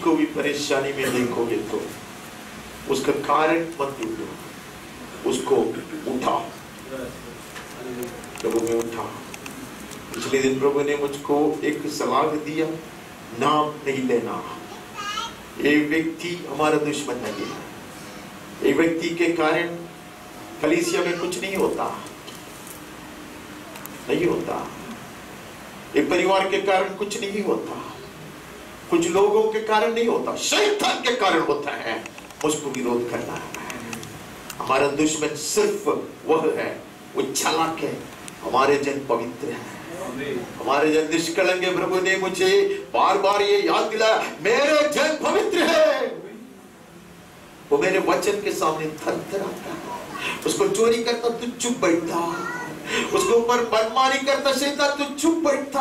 मुझको भी परेशानी में देखोगे तो उसका कारण मत ढूंढो, उसको उठा। प्रभु में उठा। पिछले दिन प्रभु ने मुझको एक सलाह दिया, नाम नहीं लेना। ये व्यक्ति हमारा दुश्मन नहीं है। एक व्यक्ति के कारण कलीसिया में कुछ नहीं होता, नहीं होता। एक परिवार के कारण कुछ नहीं होता, कुछ लोगों के कारण नहीं होता, शैतान के कारण होता है। उसको विरोध करना है। हमारा दुश्मन सिर्फ वह है, वो चालाक है। हमारे जन पवित्र है, हमारे जन निष्कलंक है। प्रभु ने मुझे बार बार ये याद दिलाया, मेरे जन पवित्र है। वो मेरे वचन के सामने थरथराता है। उसको चोरी करता तो चुप बैठता, उसके ऊपर मनमानी करता शैतान तो चुप बैठता।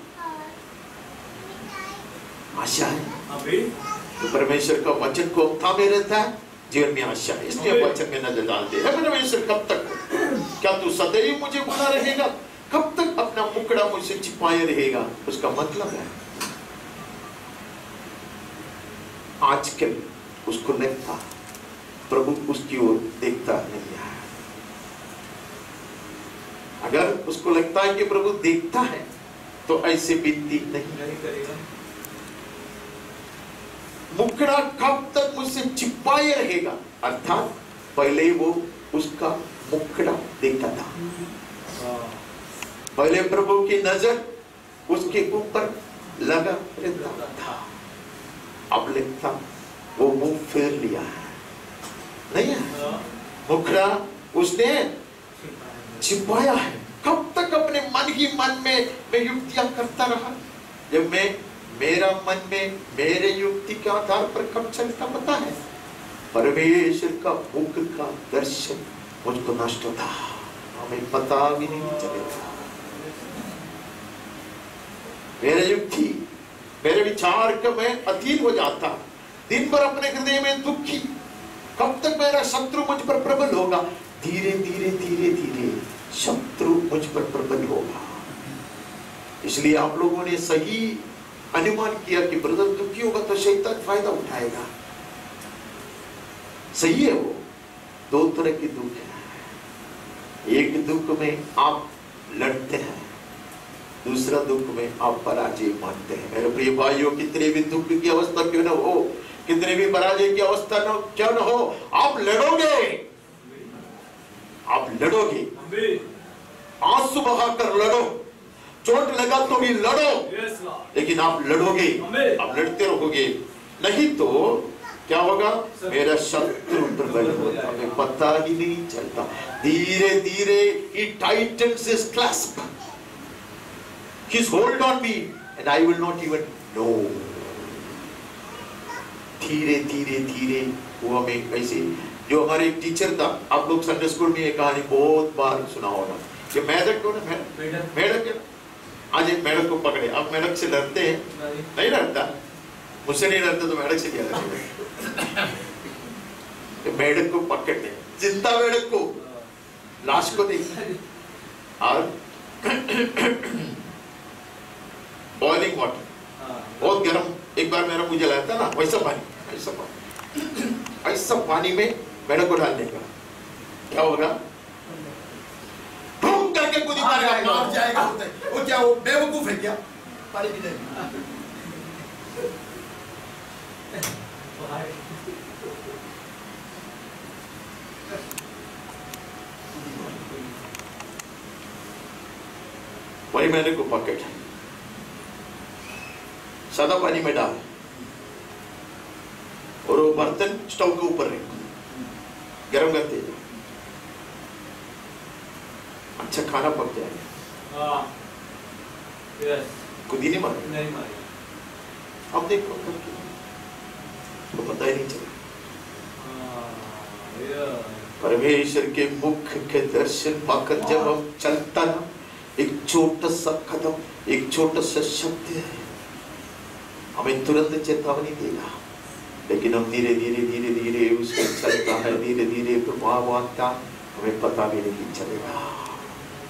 आशा है तो परमेश्वर का वचन को थामे रहता है, जीवन में आशा है, इसलिए वचन में नजर डालते हैं। परमेश्वर कब तक, क्या तू सदैव मुझे बुला रहेगा? कब तक अपना मुकड़ा मुझसे छिपाए रहेगा? उसका मतलब है आजकल उसको लगता प्रभु उसकी ओर देखता नहीं है। अगर उसको लगता है कि प्रभु देखता है तो ऐसे विनती नहीं करेगा। मुकड़ा कब तक मुझसे छिपाए रहेगा? अर्थात पहले वो उसका मुकड़ा देखता था, पहले प्रभु की नजर उसके ऊपर लगा रहता था। अब लगता वो मुंह फेर लिया है, नहीं है, मुखड़ा उसने छिपाया है। कब तक अपने मन ही मन में मैं युक्तियां करता रहा? जब मैं मेरा मन में मेरे युक्ति के आधार पर कब चलता पता है? परमेश्वर का मुख का दर्शन मुझको नष्ट होता, हमें पता भी नहीं चलेगा। मेरे युक्ति मेरे विचार का मैं अधीन हो जाता, दिन भर अपने हृदय में दुखी। कब तक मेरा शत्रु मुझ पर प्रबल होगा? धीरे धीरे धीरे धीरे शत्रु मुझ पर प्रबल होगा। इसलिए आप लोगों ने सही अनुमान किया कि ब्रदर दुखी होगा तो शैतान फायदा उठाएगा। सही है। वो दो तरह के दुख है। एक दुख में आप लड़ते हैं, दूसरा दुख में आप पराजय मानते हैं। मेरे प्रिय भाइयों, कितने भी दुख की अवस्था क्यों न हो, कितने भी पराजय की अवस्था क्यों न हो, आप लड़ोगे, आप लड़ोगे। आंसू बहाकर लड़ो, चोट लगा तो भी लड़ो, लेकिन आप लड़ोगे, आप लड़ते रहोगे। नहीं तो क्या होगा? मेरा शत्रु प्रबल होता, हमें पता ही नहीं चलता। धीरे धीरे he tightens his clasp, his hold on me and I will not even know। धीरे धीरे धीरे वो हमें ऐसे, जो हमारे एक टीचर था, आप लोग संडे स्कूल में ये कहानी बहुत बार सुना होगा। ये मेढक को ना, मेढक आज एक मेढक को पकड़े। आप मेढक से डरते हैं? नहीं डरता। मुझसे नहीं डरते तो मेढक से क्या डरेंगे? मेढक को पकड़ने, जिंदा मेढक को, लाश को नहीं। और बॉइलिंग वाटर, बहुत गर्म, एक बार मेरा मुझे लाया था ना, वैसा पानी, ऐसा पानी, ऐसा पानी में मेढक को डालने का क्या होगा? बूम करके कूदी मारेगा, मार जाएगा। वो क्या, वो बेवकूफ है क्या? पानी भी नहीं। वही मेढक को पकड़, सादा पानी में डाल और वो बर्तन स्टोव के ऊपर रख, गरम करते जाओ, अच्छा खाना पक जाएगा। खुद ही नहीं मारे। अब देखो तो पता ही नहीं चला। परमेश्वर के मुख के दर्शन पाकर जब हम चलता ना, एक छोटा सा कदम, एक छोटा सा शब्द है, हमें तुरंत चेतावनी देगा, लेकिन हम धीरे धीरे धीरे धीरे उसको चलता है, धीरे धीरे प्रभाव आता, हमें पता भी नहीं चलेगा।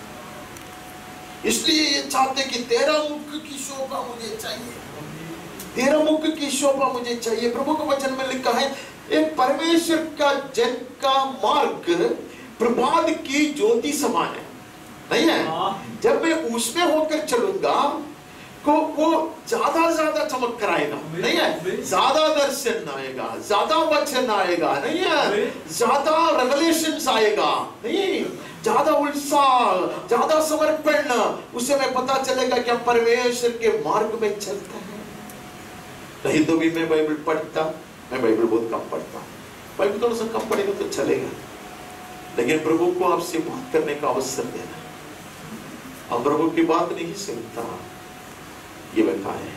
इसलिए ये चाहते कि तेरा मुख की शोभा मुझे चाहिए, तेरा मुख की शोभा मुझे चाहिए। प्रभु के वचन में लिखा है, एक परमेश्वर का जन का मार्ग प्रभात की ज्योति समान है, नहीं है? जब मैं उसमें होकर चलूंगा को वो ज्यादा चमक कराएगा, नहीं है? ज्यादा दर्शन आएगा, ज्यादा वचन आएगा, नहीं है? ज्यादा रेवलेशंस आएगा, नहीं? ज्यादा उत्साह, ज्यादा समर्पण, उससे मैं पता चलेगा कि हम परमेश्वर के मार्ग में चलते हैं। नहीं तो भी मैं बाइबल पढ़ता, मैं बाइबल बहुत कम पढ़ता, बाइबल थोड़ा सा कम पढ़ेगा तो चलेगा, लेकिन प्रभु को आपसे बात करने का अवसर देना। हम प्रभु की बात नहीं सुनता, ये बेकार है।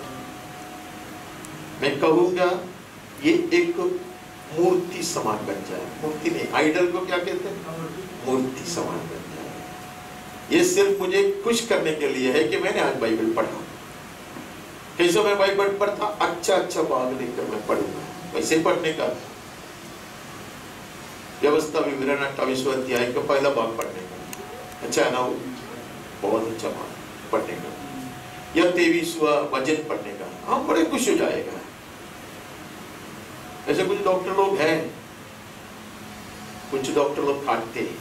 मैं कहूंगा ये एक मूर्ति समान बन जाए। मूर्ति नहीं, आइडल को क्या कहते हैं? मूर्ति समान बन जाए। ये सिर्फ मुझे खुश करने के लिए है कि मैंने आज बाइबल पढ़ा। कैसे मैं बाइबल पढ़ता? अच्छा भाग लेकर मैं पढ़ूंगा, वैसे पढ़ने का व्यवस्था विवरण 28 अध्याय का पहला भाग पढ़ने का, अच्छा है ना? वो बहुत अच्छा भाग पढ़ने का, या 23वां वचन पढ़ने का, हम बड़े खुश हो जाएगा। ऐसे कुछ डॉक्टर लोग हैं, कुछ डॉक्टर लोग काटते हैं,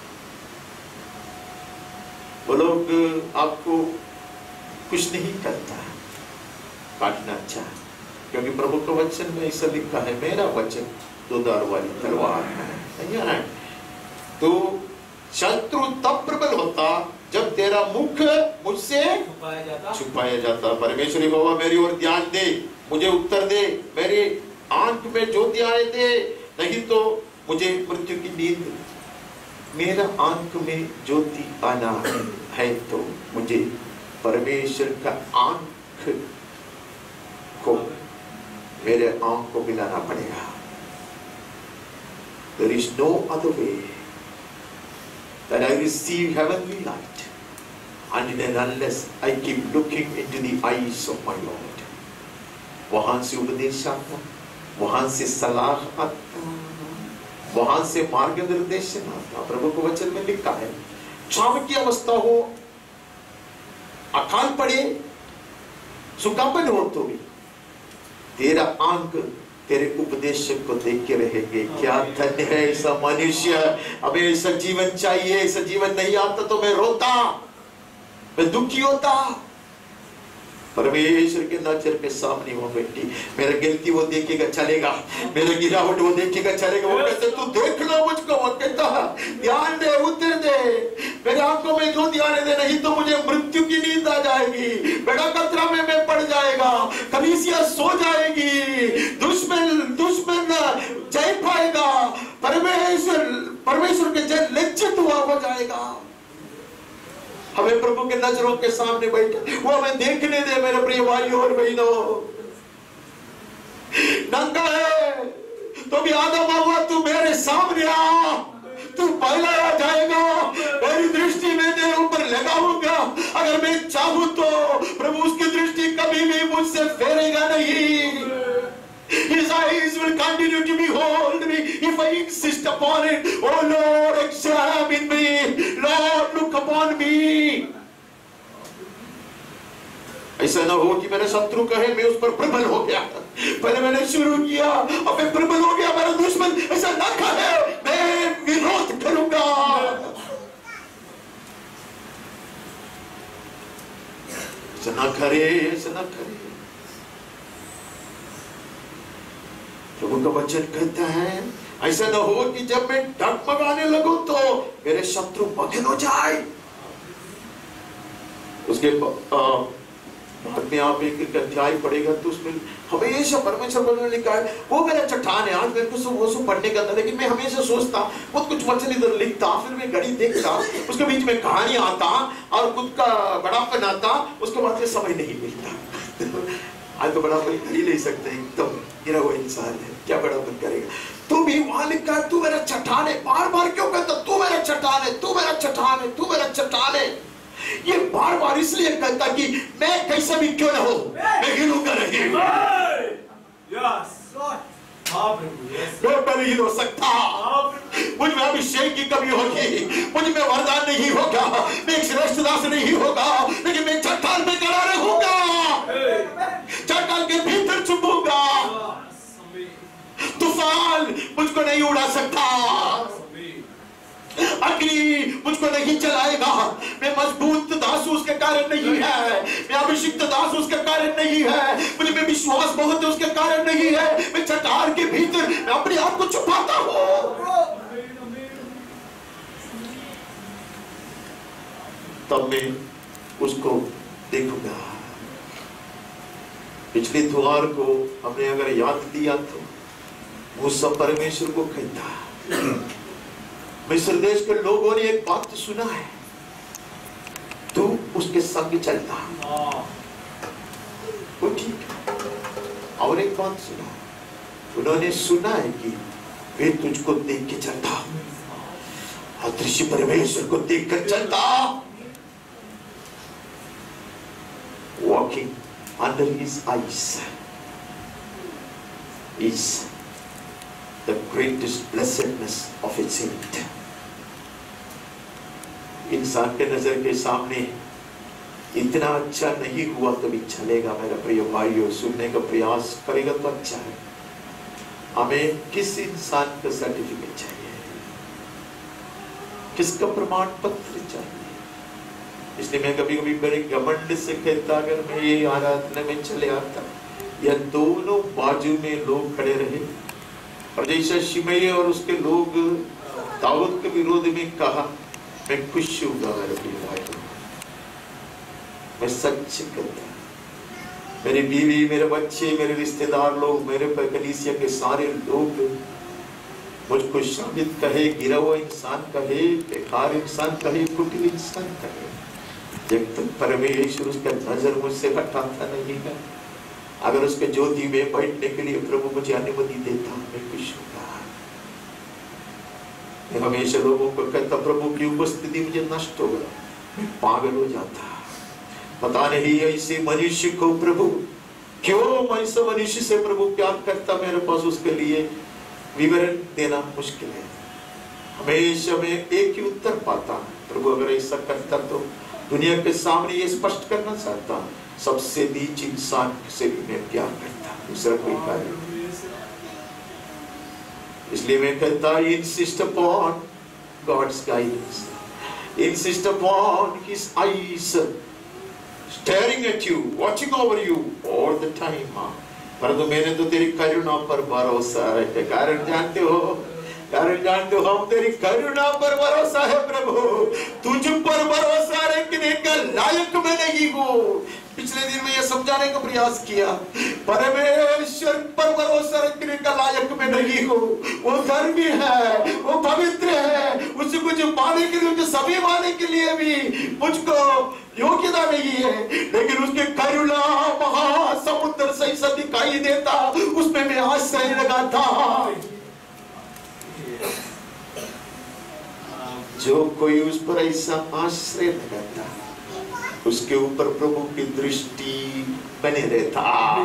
वो लोग आपको कुछ नहीं करता, काटना अच्छा है, क्योंकि प्रभु के वचन में ऐसा लिखा है, मेरा वचन दोधार वाली तलवार है। तो शत्रु तब प्रबल होता जब तेरा मुख मुझसे छुपाया जाता। परमेश्वरी बाबा मेरी ओर ध्यान दे, मुझे उत्तर दे, मेरी आंख में ज्योति आए दे, नहीं तो मुझे मृत्यु की नींद। मेरा आंख में ज्योति आना है तो मुझे परमेश्वर का आंख को, मेरे आंख को मिलाना पड़ेगा। There is no other way that I receive heavenly light until and unless I keep looking into the eyes of my Lord. वहां से उपदेश आता, वहां से सलाह आता, वहां से मार्गदर्शन आता। प्रभु के वचन में लिखा है, क्षाम की अवस्था हो, अकाल पड़े, सुखापन हो तो भी तेरा आंख तेरे उपदेशक को देख के रहेंगे। क्या धन्य है ऐसा मनुष्य। हमें ऐसा जीवन चाहिए। ऐसा जीवन नहीं आता तो मैं रोता, मैं दुखी होता। परमेश्वर के नजर के सामने वो बेटी, मेरा गिनती वो देखेगा चलेगा, मेरा गिरावट वो देखेगा चलेगा। वो कहते तू देख लो मुझको, वो कहता ध्यान दे, उत्तर दे, मेरे आंखों में जो ध्यान दे, नहीं तो मुझे मृत्यु की नींद आ जाएगी, बड़ा खतरा में मैं पड़ जाएगा, कलीसिया सो जाएगी, दुश्मन जय पाएगा, परमेश्वर के जन लज्जित हुआ हो जाएगा। हमें प्रभु के नजरों के सामने बैठे वो हमें देखने दे। मेरे प्रिय भाइयों और बहनों, नंगा है तो भी आदम हुआ, तू मेरे सामने आ, तू पहला आ जाएगा। मेरी दृष्टि में तेरे ऊपर लगाऊंगा, अगर मैं चाहूं तो प्रभु उसकी दृष्टि कभी भी मुझसे फेरेगा नहीं। His eyes will continue to behold me if I insist upon it. Oh Lord, examine me. Lord, look upon me. ऐसा ना हो कि मेरा शत्रु कहे मैं उस पर प्रबल हो गया, पहले मैंने शुरू किया अब मैं प्रबल हो गया, मेरा दुश्मन ऐसा ना कहे, मैं विरोध करूंगा। ऐसा ना करे, ऐसा ना करे। प्रभु का वचन कहता है, ऐसा न हो कि जब मैं डगमगाने लगूं तो मेरे शत्रु मगन हो जाए। उसके बाद में आप एक अध्याय पढ़ेगा तो उसमें हमेशा परमेश्वर ने लिखा है, वो मेरा चट्टान है। आज मेरे को वो पढ़ने का था, लेकिन मैं हमेशा सोचता, खुद कुछ वचन इधर लिखता, फिर मैं घड़ी देखता, उसके बीच में कहानी आता और खुद का बड़ापन आता, उसके बाद में समय नहीं मिलता। आज तो बड़ापन कर ही नहीं सकते, एकदम गिरा हुआ इंसान है, क्या बड़ापन करेगा। तू भी वहां लिखा है, तू मेरा चट्टान है। बार बार क्यों कहता तू मेरा चट्टान है, तू मेरा चट्टान है, तू मेरा चट्टान है। ये बार बार इसलिए कहता कि मैं कैसा भी क्यों ना हो, मैं हिलूंगा नहीं। मैं नहीं हो सकता, मुझ में अभिषेक की कमी होगी, मुझ में वरदान नहीं होगा, मैं एक श्रेष्ठ दास नहीं होगा, लेकिन मैं चट्टान पे खड़ा रहूंगा। चट्टान मुझको नहीं उड़ा सकता, अग्नि मुझको नहीं चलाएगा। मैं मजबूत दास उसके कारण नहीं है, मैं अभिषिक्त दास उसके कारण नहीं है, मुझे में विश्वास बहुत है उसके कारण नहीं है। मैं चट्टान के भीतर मैं अपने आप को छुपाता हूं, तब मैं उसको देखूंगा। पिछले द्वार को हमने अगर याद दिया तो मूसा परमेश्वर को कहता, मिस्र देश के लोगों ने एक बात तो सुना है, तू उसके संग चलता, वो ठीक है। और एक बात सुना, उन्होंने सुना है कि वे तुझको देख के चलता, अदृश्य परमेश्वर को देख कर चलता। Walking under his eyes is the greatest blessedness of a saint. इंसान के नजर के सामने इतना अच्छा नहीं हुआ तो भी चलेगा। मेरा प्रिय भाइयों, सुनने का प्रयास करेगा तो अच्छा है। हमें किस इंसान का सर्टिफिकेट चाहिए, किसका प्रमाण पत्र चाहिए? इसलिए मैं कभी कभी बड़े घमंड से कहता, अगर मैं ये आराधना में चले आता या दोनों बाजू में लोग खड़े रहे और जैसा शिमई और उसके लोग दाऊद के विरोध में कहा, मैं खुश होगा। मेरे प्रिय भाइयों, मैं सच कहता, मेरी बीवी, मेरे बच्चे, मेरे रिश्तेदार लोग, मेरे कलीसिया के सारे लोग मुझको शामिल कहे, गिरा हुआ इंसान कहे, बेकार इंसान कहे, कुटिल इंसान कहे, जब तक परमेश्वर उसका नजर मुझसे हटाता नहीं है, अगर उसके ज्योति में बैठने के लिए प्रभु मुझे अनुमति देता, मैं खुश होगा। मैं हमेशा लोगों को कहता, प्रभु की उपस्थिति मुझे नष्ट होगा, मैं पागल हो जाता। पता नहीं ऐसे मनुष्य को प्रभु क्यों ऐसा मनुष्य से प्रभु प्यार करता, मेरे पास उसके लिए विवरण देना मुश्किल है। हमेशा मैं एक ही उत्तर पाता, प्रभु अगर ऐसा करता तो दुनिया के सामने ये स्पष्ट करना चाहता, सबसे नीच इंसान से भी मैं प्यार करता, दूसरा कोई कार्य। इसलिए मैं कहता, insist upon God's guidance, insist upon His eyes staring at you, watching over you all the time। परंतु मैंने तो तेरी करुणा पर भरोसा है। कारण जानते हो, कारण जानते हो, हम तेरी करुणा पर भरोसा है प्रभु, तुझ पर भरोसा रखने का लायक मैं नहीं हूँ। पिछले दिन में यह समझाने का प्रयास किया, परमेश्वर पर भरोसा रखने का लायक मैं नहीं हूँ। वो धर्मी है, वो पवित्र है, उससे कुछ पाने के लिए, मुझे सभी पाने के लिए भी मुझको योग्यता नहीं है, लेकिन उसके करुणा महासमुद्र से ऐसा दिखाई देता, उसमें मैं आश्रय लगाता। जो कोई उस पर ऐसा आश्रय लगाता, उसके ऊपर प्रभु की दृष्टि बने रहता।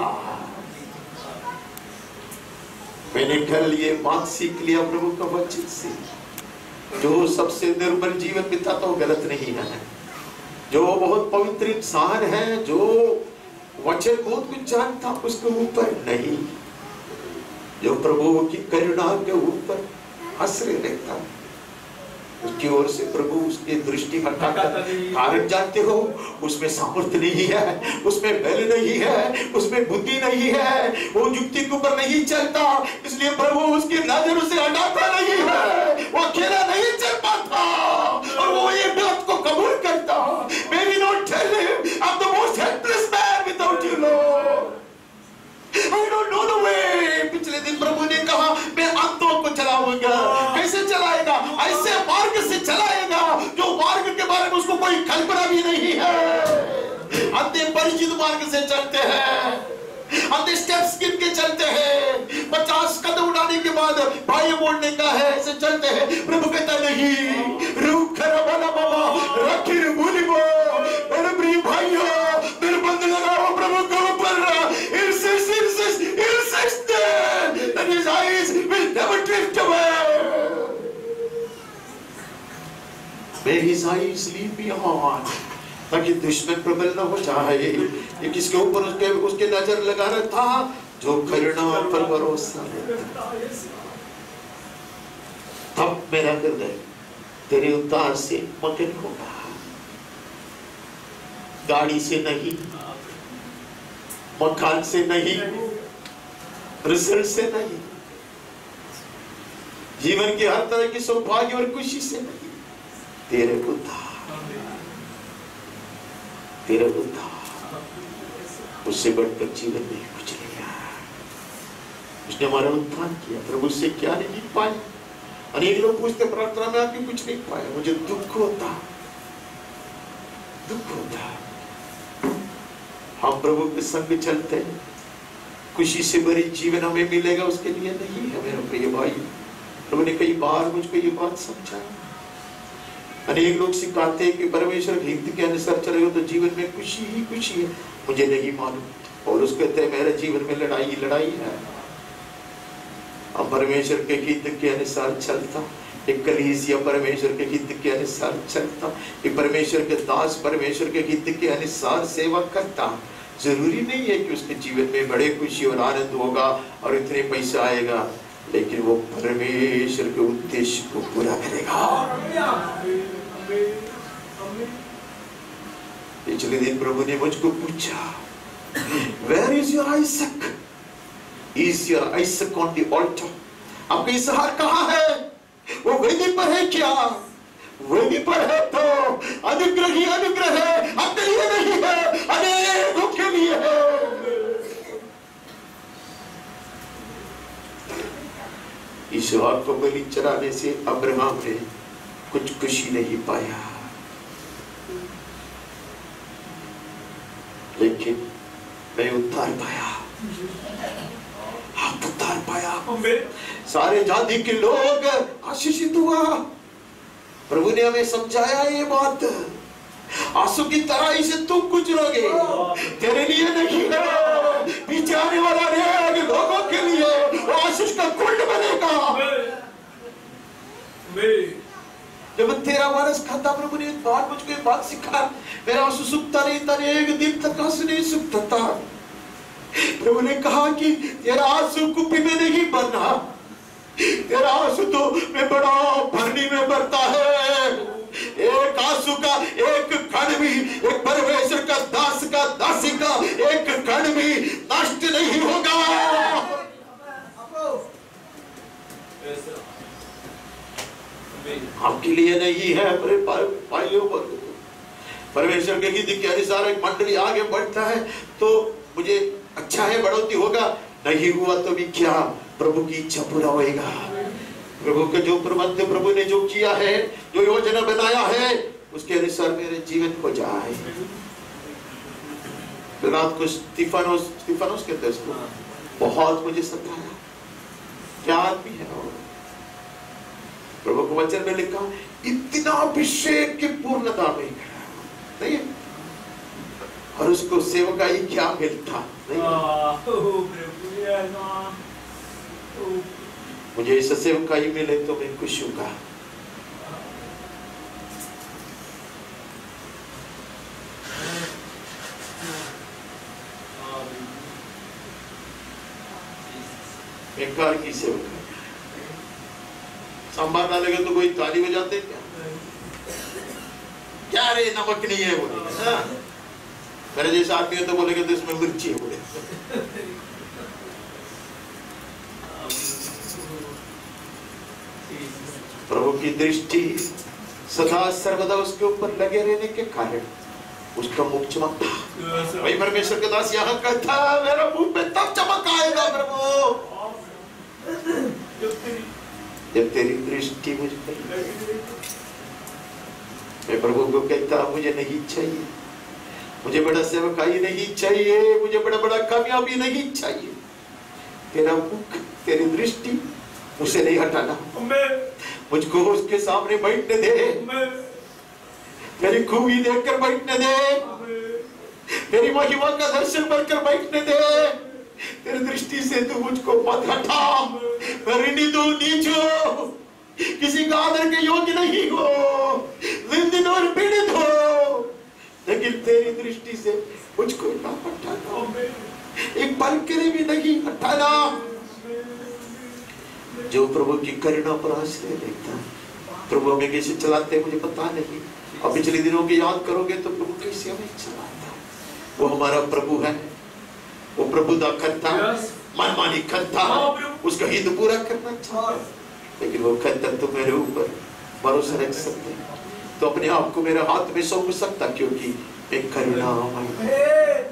मैंने कल ये बात सीख लिया प्रभु का वचन से, जो सबसे निर्मल जीवन बिताता वो गलत नहीं है, जो बहुत पवित्र इंसान है, जो वचन बहुत कुछ जानता, उसके ऊपर नहीं, जो प्रभु की करुणा के ऊपर आश्रय रखता, उसकी ओर से प्रभु उसकी दृष्टि हटाता। कारण जानते हो, उसमें सामर्थ्य नहीं है, उसमें बल नहीं है, उसमें बुद्धि नहीं है, वो युक्ति के ऊपर नहीं चलता, इसलिए प्रभु उसकी नजर उसे हटाता नहीं है, वो अकेला नहीं चल पाता, और वो ये बात को कबूल करता। May we not tell him, I'm the most helpless man without you, Lord. I don't know the way. पिछले दिन प्रभु ने कहा, मैं अंतों को चलाऊंगा। कैसे चलाएगा? ऐसे मार्ग से चलाएगा जो मार्ग के बारे में उसको कोई कल्पना भी नहीं है। अंधे परिचित मार्ग से चलते हैं, अंधे स्टेप्स गिन के चलते हैं, 50 कदम उड़ाने के बाद भाई मोड़ने का है, ऐसे चलते हैं। प्रभु कहता नहीं, रूख खराबा बाबा रखिर भूली वो। मेरे प्रिय भाइयों, मेरे बंद लगाओ प्रभु के ऊपर, insist that his eyes will never drift away. May his eyes leave beyond, ताकि दुश्मन प्रबल न हो जाए। ये किसके ऊपर उसके नजर लगा रहा था? जो करुणा पर भरोसा रखता। मेरा हृदय तेरे उद्धार से मगन होगा, गाड़ी से नहीं, मकान से नहीं, रिजल्ट से नहीं, जीवन के हर तरह की सौभाग्य और खुशी से नहीं, तेरे उद्धार, तेरे उद्धार, उससे बढ़कर जीवन में कुछ नहीं है। उसने हमारा उद्धार किया, प्रभु उससे क्या नहीं पाया। अनेक लोग पूछते प्रार्थना में आपने कुछ नहीं पाया। मुझे दुख होता, दुख होता। हम प्रभु के संग चलते हैं, खुशी से भरी जीवन हमें मिलेगा उसके लिए नहीं है मेरे प्रिय भाई। प्रभु ने कई बार मुझको ये बात समझाया। अनेक लोग सिखाते हैं कि परमेश्वर के हित के अनुसार चले हो तो जीवन में खुशी ही खुशी है। मुझे नहीं मालूम। और उसको कहते हैं मेरे जीवन में लड़ाई ही लड़ाई है। अब परमेश्वर के हित के अनुसार चलता, एक कलीसिया परमेश्वर के हित के अनुसार चलता, एक परमेश्वर के दास परमेश्वर के हित के अनुसार सेवा करता। जरूरी नहीं है कि उसके जीवन में बड़े खुशी और आनंद होगा और इतने पैसा आएगा, लेकिन वो परमेश्वर के उद्देश्य को पूरा करेगा। पिछले दिन प्रभु ने मुझको पूछा, Where is your Isaac? Is your Isaac on the altar? आपका इसहार कहाँ है? वो वेदी पर है क्या? वेदी पर है तो अनुग्रह ही अनुग्रह है, अपने लिए नहीं है, अनेकों के लिए है। इसहार को बलि चढ़ाने से अब्राहम ने कुछ खुशी नहीं पाया, लेकिन मैं उद्धार पाया। आप उद्धार पाया, सारे जाति के लोग आशीषित हुआ। प्रभु ने हमें समझाया ये बात, आंसू की तरह से तुम गुजरोगे, तेरे लिए नहीं है, पीछे आने वाला अनेक लोगों के लिए वो आशीष का कुंड बनेगा। जब 13 बरस का था, प्रभु ने एक बात मुझको एक बात सिखा, मेरा आंसू सूखता नहीं था, एक दिन तक आंसू नहीं सूखता था। प्रभु ने कहा कि तेरा आंसू कुप्पी में नहीं भरना, तेरा आंसू तो मैं बड़ा भरनी में भरता है। एक आंसू का एक कण भी, एक परमेश्वर का दास का दासी का एक कण भी नष्ट नहीं होगा। आपके लिए नहीं है मेरे भाइयों, परमेश्वर के हित के अनुसार एक मंडली आगे बढ़ता है तो मुझे अच्छा है, बढ़ोतरी होगा, नहीं हुआ तो भी क्या, प्रभु की इच्छा पूरा होएगा। प्रभु के जो प्रबंध प्रभु ने जो किया है, जो योजना बनाया है, उसके अनुसार मेरे जीवन को जाए। रात को स्टीफानोस कहते हैं उसको, बहुत मुझे सताया, क्या आदमी है वो। प्रभु को वचन में लिखा, इतना अभिषेक की पूर्णता में नहीं है, और उसको सेवकाई क्या मिलता नहीं। मुझे इस सेवकाई मिले तो मैं खुश होगा। बेकार की सेवकाई, सांबार डालेगा तो कोई ताली बजाते क्या? क्या रे नमक नहीं है बोले, मेरे जैसा आदमी है तो बोलेगा तो इसमें मिर्ची है बोले। प्रभु की दृष्टि सदा सर्वदा उसके ऊपर लगे रहने के कारण उसका मुख चमकता। वही परमेश्वर के दास यहाँ कहता, मेरा मुंह पे तब चमक आएगा प्रभु जब तेरी दृष्टि मुझ पर। मैं प्रभु को कहता, मुझे नहीं चाहिए, मुझे बड़ा सेवकाई नहीं चाहिए, मुझे बड़ा बड़ा कामयाबी नहीं चाहिए, तेरा मुख तेरी दृष्टि मुझसे नहीं हटाना। मुझको उसके सामने बैठने दे, तेरी खूबी देखकर बैठने दे, तेरी महिमा का दर्शन बनकर बैठने दे। तेरी दृष्टि से तू मुझको मत हटा, मैं ऋणी तो नीच हो, किसी का आदर के योग्य नहीं हो, निंदित और पीड़ित हो, लेकिन तेरी दृष्टि से मुझको ना हटाना, एक पल के लिए भी नहीं हटाना। जो प्रभु की करुणा पर आश्रय लेता है। प्रभु हमें कैसे चलाते हैं मुझे पता नहीं, अब पिछले दिनों की याद करोगे तो प्रभु कैसे हमें चलाता है। वो हमारा प्रभु है, वो प्रभुता करता है, मनमानी करता है, उसका हित पूरा करना चाहता है, लेकिन वो कहता तो मेरे ऊपर भरोसा रख सकते हैं, तो अपने आप को मेरे हाथ में सौंप सकता, क्योंकि मैं करुणामय।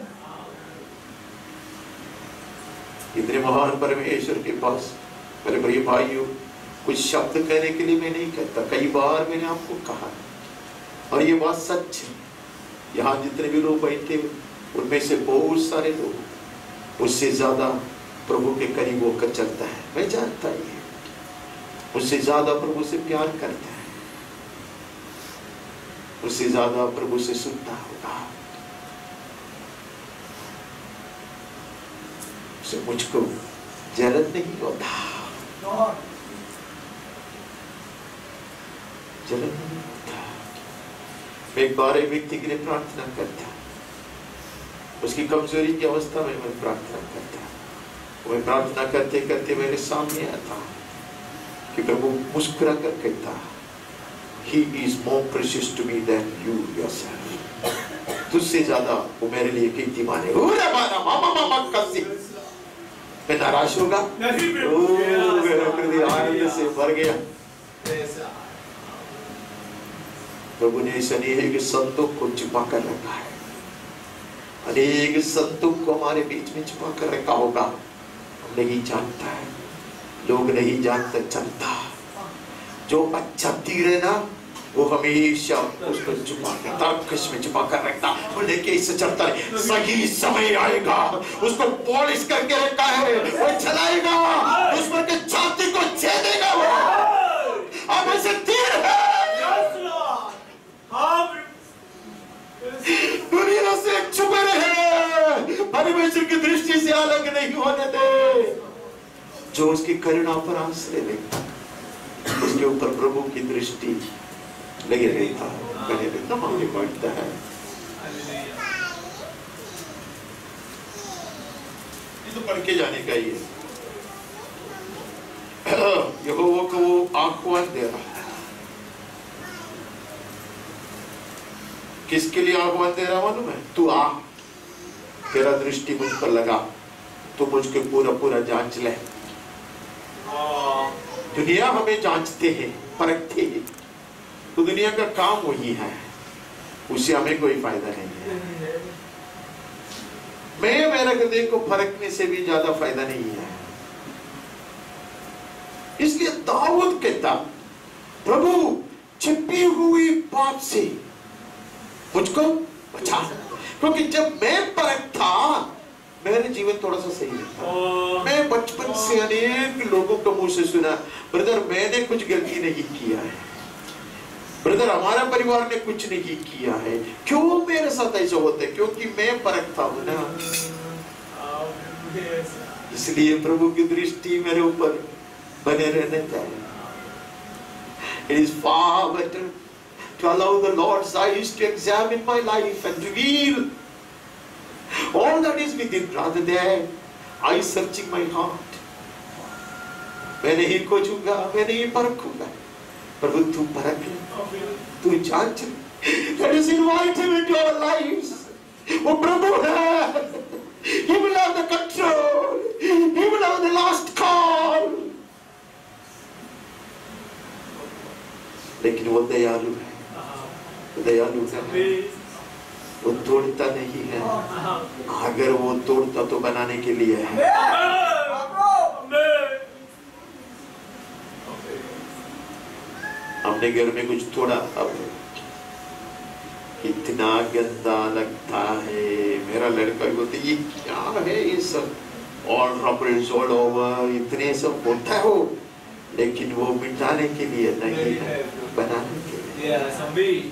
इतने महान परमेश्वर के पास मेरे प्रिय भाइयों कुछ शब्द कहने के लिए मैं नहीं कहता, कई बार मैंने आपको कहा और ये बात सच है। यहाँ जितने भी लोग बैठे उनमें से बहुत सारे लोग उससे ज्यादा प्रभु के करीब होकर चलता है, मैं जानता ही है, उससे ज्यादा प्रभु से प्यार करता है, उससे ज्यादा प्रभु से सुनता होगा। उसे मुझको जलन नहीं होता, जलन नहीं होता। मैं एक बार एक व्यक्ति के लिए प्रार्थना करता, उसकी कमजोरी की अवस्था में मैं प्रार्थना करता, मैं प्रार्थना करते करते मेरे सामने आता कि प्रभु मुस्कुरा कर कहता, He is more precious to me than you yourself। तुझसे ज्यादा वो मेरे लिए कीर्तिमान है। मैं नाराज होगा, मेरा हृदय आनंद से भर गया। प्रभु ने इस अनेक संतों को छुपा कर रखा है, अनेक संतों को हमारे बीच में छुपा कर रखा होगा, हम नहीं जानता है, लोग नहीं जानते चलता। जो अच्छा तीर है ना वो हमेशा उसको छुपा कर ताकश में छुपा कर रखता, वो लेके इससे चलता है, सही समय आएगा उसको पॉलिश करके रखा है, वो चलाएगा, दुश्मन के छाती को छेदेगा वो। अब ऐसे तीर है, दुनिया से छुपे रहे, परमेश्वर की दृष्टि से अलग नहीं होने दे। जो उसकी करुणा पर आश्रय लेता उसके ऊपर प्रभु की दृष्टि लगे रहता है, बने रहता, मांगे बढ़ता है। ये तो पढ़ के जाने का ही है। यहोवा को वो आह्वान दे रहा है, किसके लिए आह्वान दे रहा मालूम है? तू आ, तेरा दृष्टि मुझ पर लगा, तो मुझको पूरा पूरा जांच ले। दुनिया हमें जांचते हैं, परखते हैं, तो दुनिया का काम वही है, उससे हमें कोई फायदा नहीं है। मैं मेरे हृदय को परखने से भी ज्यादा फायदा नहीं है। इसलिए दाऊद कहता, प्रभु छिपी हुई पाप से मुझको बचा, क्योंकि जब मैं परखता मेरे जीवन थोड़ा सा सही था। मैं बचपन से अनेक लोगों के मुंह से सुना, ब्रदर मैंने कुछ गलती नहीं किया है, ब्रदर हमारा परिवार ने कुछ नहीं किया है। क्यों मेरे साथ ऐसा होता है? क्योंकि मैं परखता हूं ना। इसलिए प्रभु की दृष्टि मेरे ऊपर बने रहने चाहिए। It is far better to allow the Lord's eyes to examine my life and reveal all that is within, rather than I searching my heart. मैं नहीं खोजूंगा, मैं नहीं परखूंगा। प्रभु तू परख ले, तू जांच ले। Let us invite him into our lives. वो प्रभु है, he will have the control, he will have the last call. लेकिन वो दयालु है, दयालु है, वो तोड़ता नहीं है। अगर वो तोड़ता तो बनाने के लिए है। हमने घर में कुछ तोड़ा, अब इतना गंदा लगता है। मेरा लड़का बोलते ये क्या है ये सब, और रबर्स ऑल ओवर, इतने सब होता है वो, लेकिन वो मिटाने के लिए नहीं है, बनाने के लिए।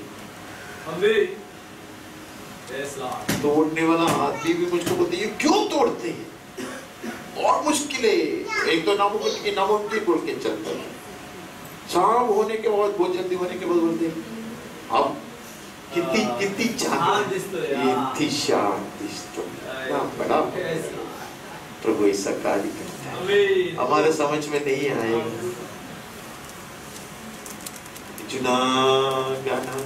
तोड़ने वाला आदमी भी मुझको बोलते ये क्यों तोड़ते हैं, और मुश्किल है। एक तो नामुमकिन बोल के चलता है, शाम होने के बाद, बहुत जल्दी होने के बाद बोलते अब कितनी शांति बड़ा प्रभु ऐसा कार्य करता है। हमारे समझ में नहीं आएगा। चुना गाना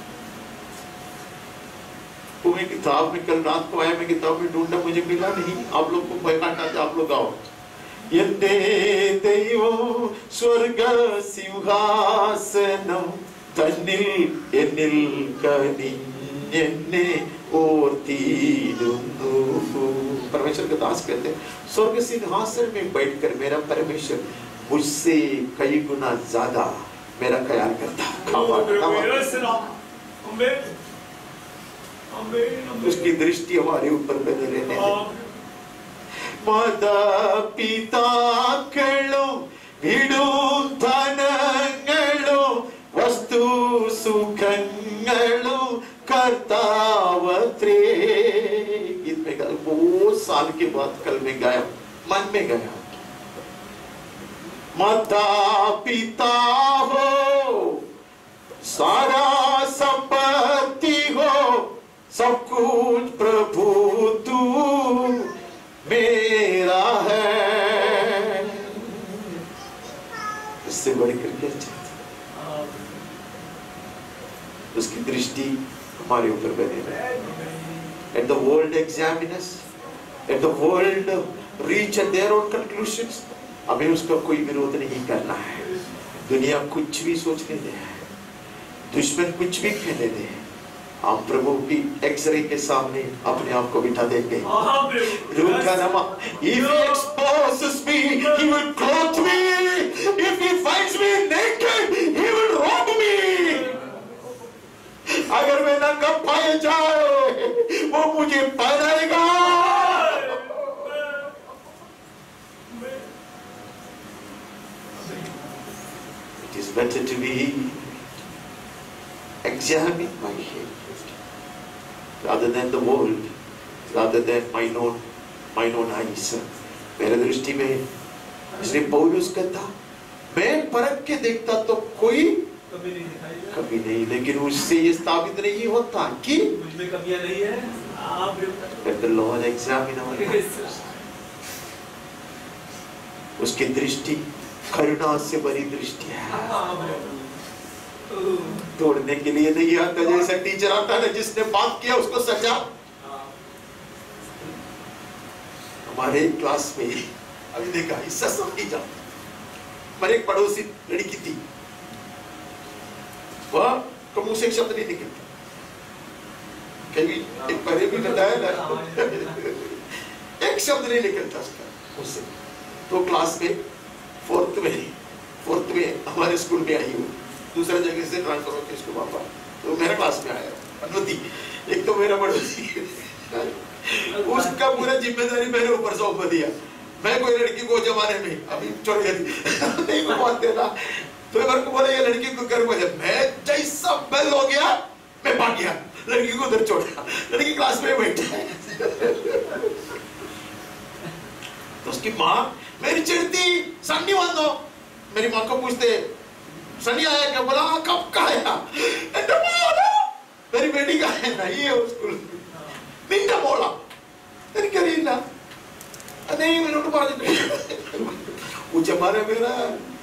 वो मैं किताब में कल रात को आया, मैं किताब में ढूंढा, मुझे मिला नहीं। आप लोग को बैठाना था, आप लोग आओ। यन्ने देवो स्वर्ग सिंहासनम तन्निल एन्निल कनिन्ने ओर्तीडुनु। परमेश्वर के दास कहते हैं स्वर्ग सिंहासन में बैठकर मेरा परमेश्वर मुझसे कई गुना ज्यादा मेरा ख्याल करता। उसकी दृष्टि हमारे ऊपर बने रहने दे। माता पिताक्കളും വീടും ധനങ്ങളും वस्तु सुखങ്ങളും कर्तावत्रे। गीत में गाया, बहुत साल के बाद कल में गाया, मन में गाया। माता पिता हो, सारा संपत्ति हो, सब कुछ प्रभु तू मेरा है। इससे बढ़कर क्या चाहते? उसकी दृष्टि हमारे ऊपर बने रहे। Let the world examine us, let the world reach at their own conclusions। हमें उसका कोई विरोध नहीं करना है। दुनिया कुछ भी सोचने दे, दुश्मन कुछ भी कहने दे, हम प्रभु की एक्सरे के सामने अपने आप को बिठा देंगे। If he exposes me, he will clothe me. If he finds me naked, he will robe me. अगर मैं नंगा पाया जाए, वो मुझे पहनाएगा। It is better to be examine my head rather than the world, rather than my own eyes। मेरे दृष्टि में इसलिए पौलुस कहता, मैं परख के देखता तो कोई कभी नहीं, लेकिन उससे ये स्थापित नहीं होता कि मुझमें कमियां नहीं है। Let the Lord examine our hearts। उसकी दृष्टि करुणा से भरी दृष्टि है। तोड़ने के लिए नहीं आता, जैसे टीचर आता है जिसने बात किया उसको सजा। हमारे क्लास में अभी देखा, हिस्सा समझी जा, पर एक पड़ोसी लड़की थी, वह तो मुंह से एक शब्द नहीं निकलता। कभी एक पहले भी बताया ना, एक शब्द नहीं निकलता उसका मुझसे। तो क्लास में फोर्थ में हमारे स्कूल में आई हूँ, दूसरा जगह से ट्रांसफर होकर इसको पापा, तो मेरे क्लास में आया अनुति। एक तो मेरा पड़ोसी, उसका पूरा जिम्मेदारी मेरे ऊपर सौंप दिया। मैं कोई लड़की को जमाने में अभी छोड़ गई नहीं घुमाते ना, तो एक बार को बोला ये लड़की को घर में, मैं जैसा बेल हो गया मैं भाग गया, लड़की को उधर छोड़ा, लड़की क्लास में बैठा है। तो उसकी माँ मेरी चिढ़ती, सन्नी मान दो। मेरी माँ को पूछते सनी आया क्या? बोला कब का आया? मेरी बेटी का है ना, ये स्कूल मिंटा बोला तेरी करीना नहीं मिनट बाद पूछे मारे मेरा।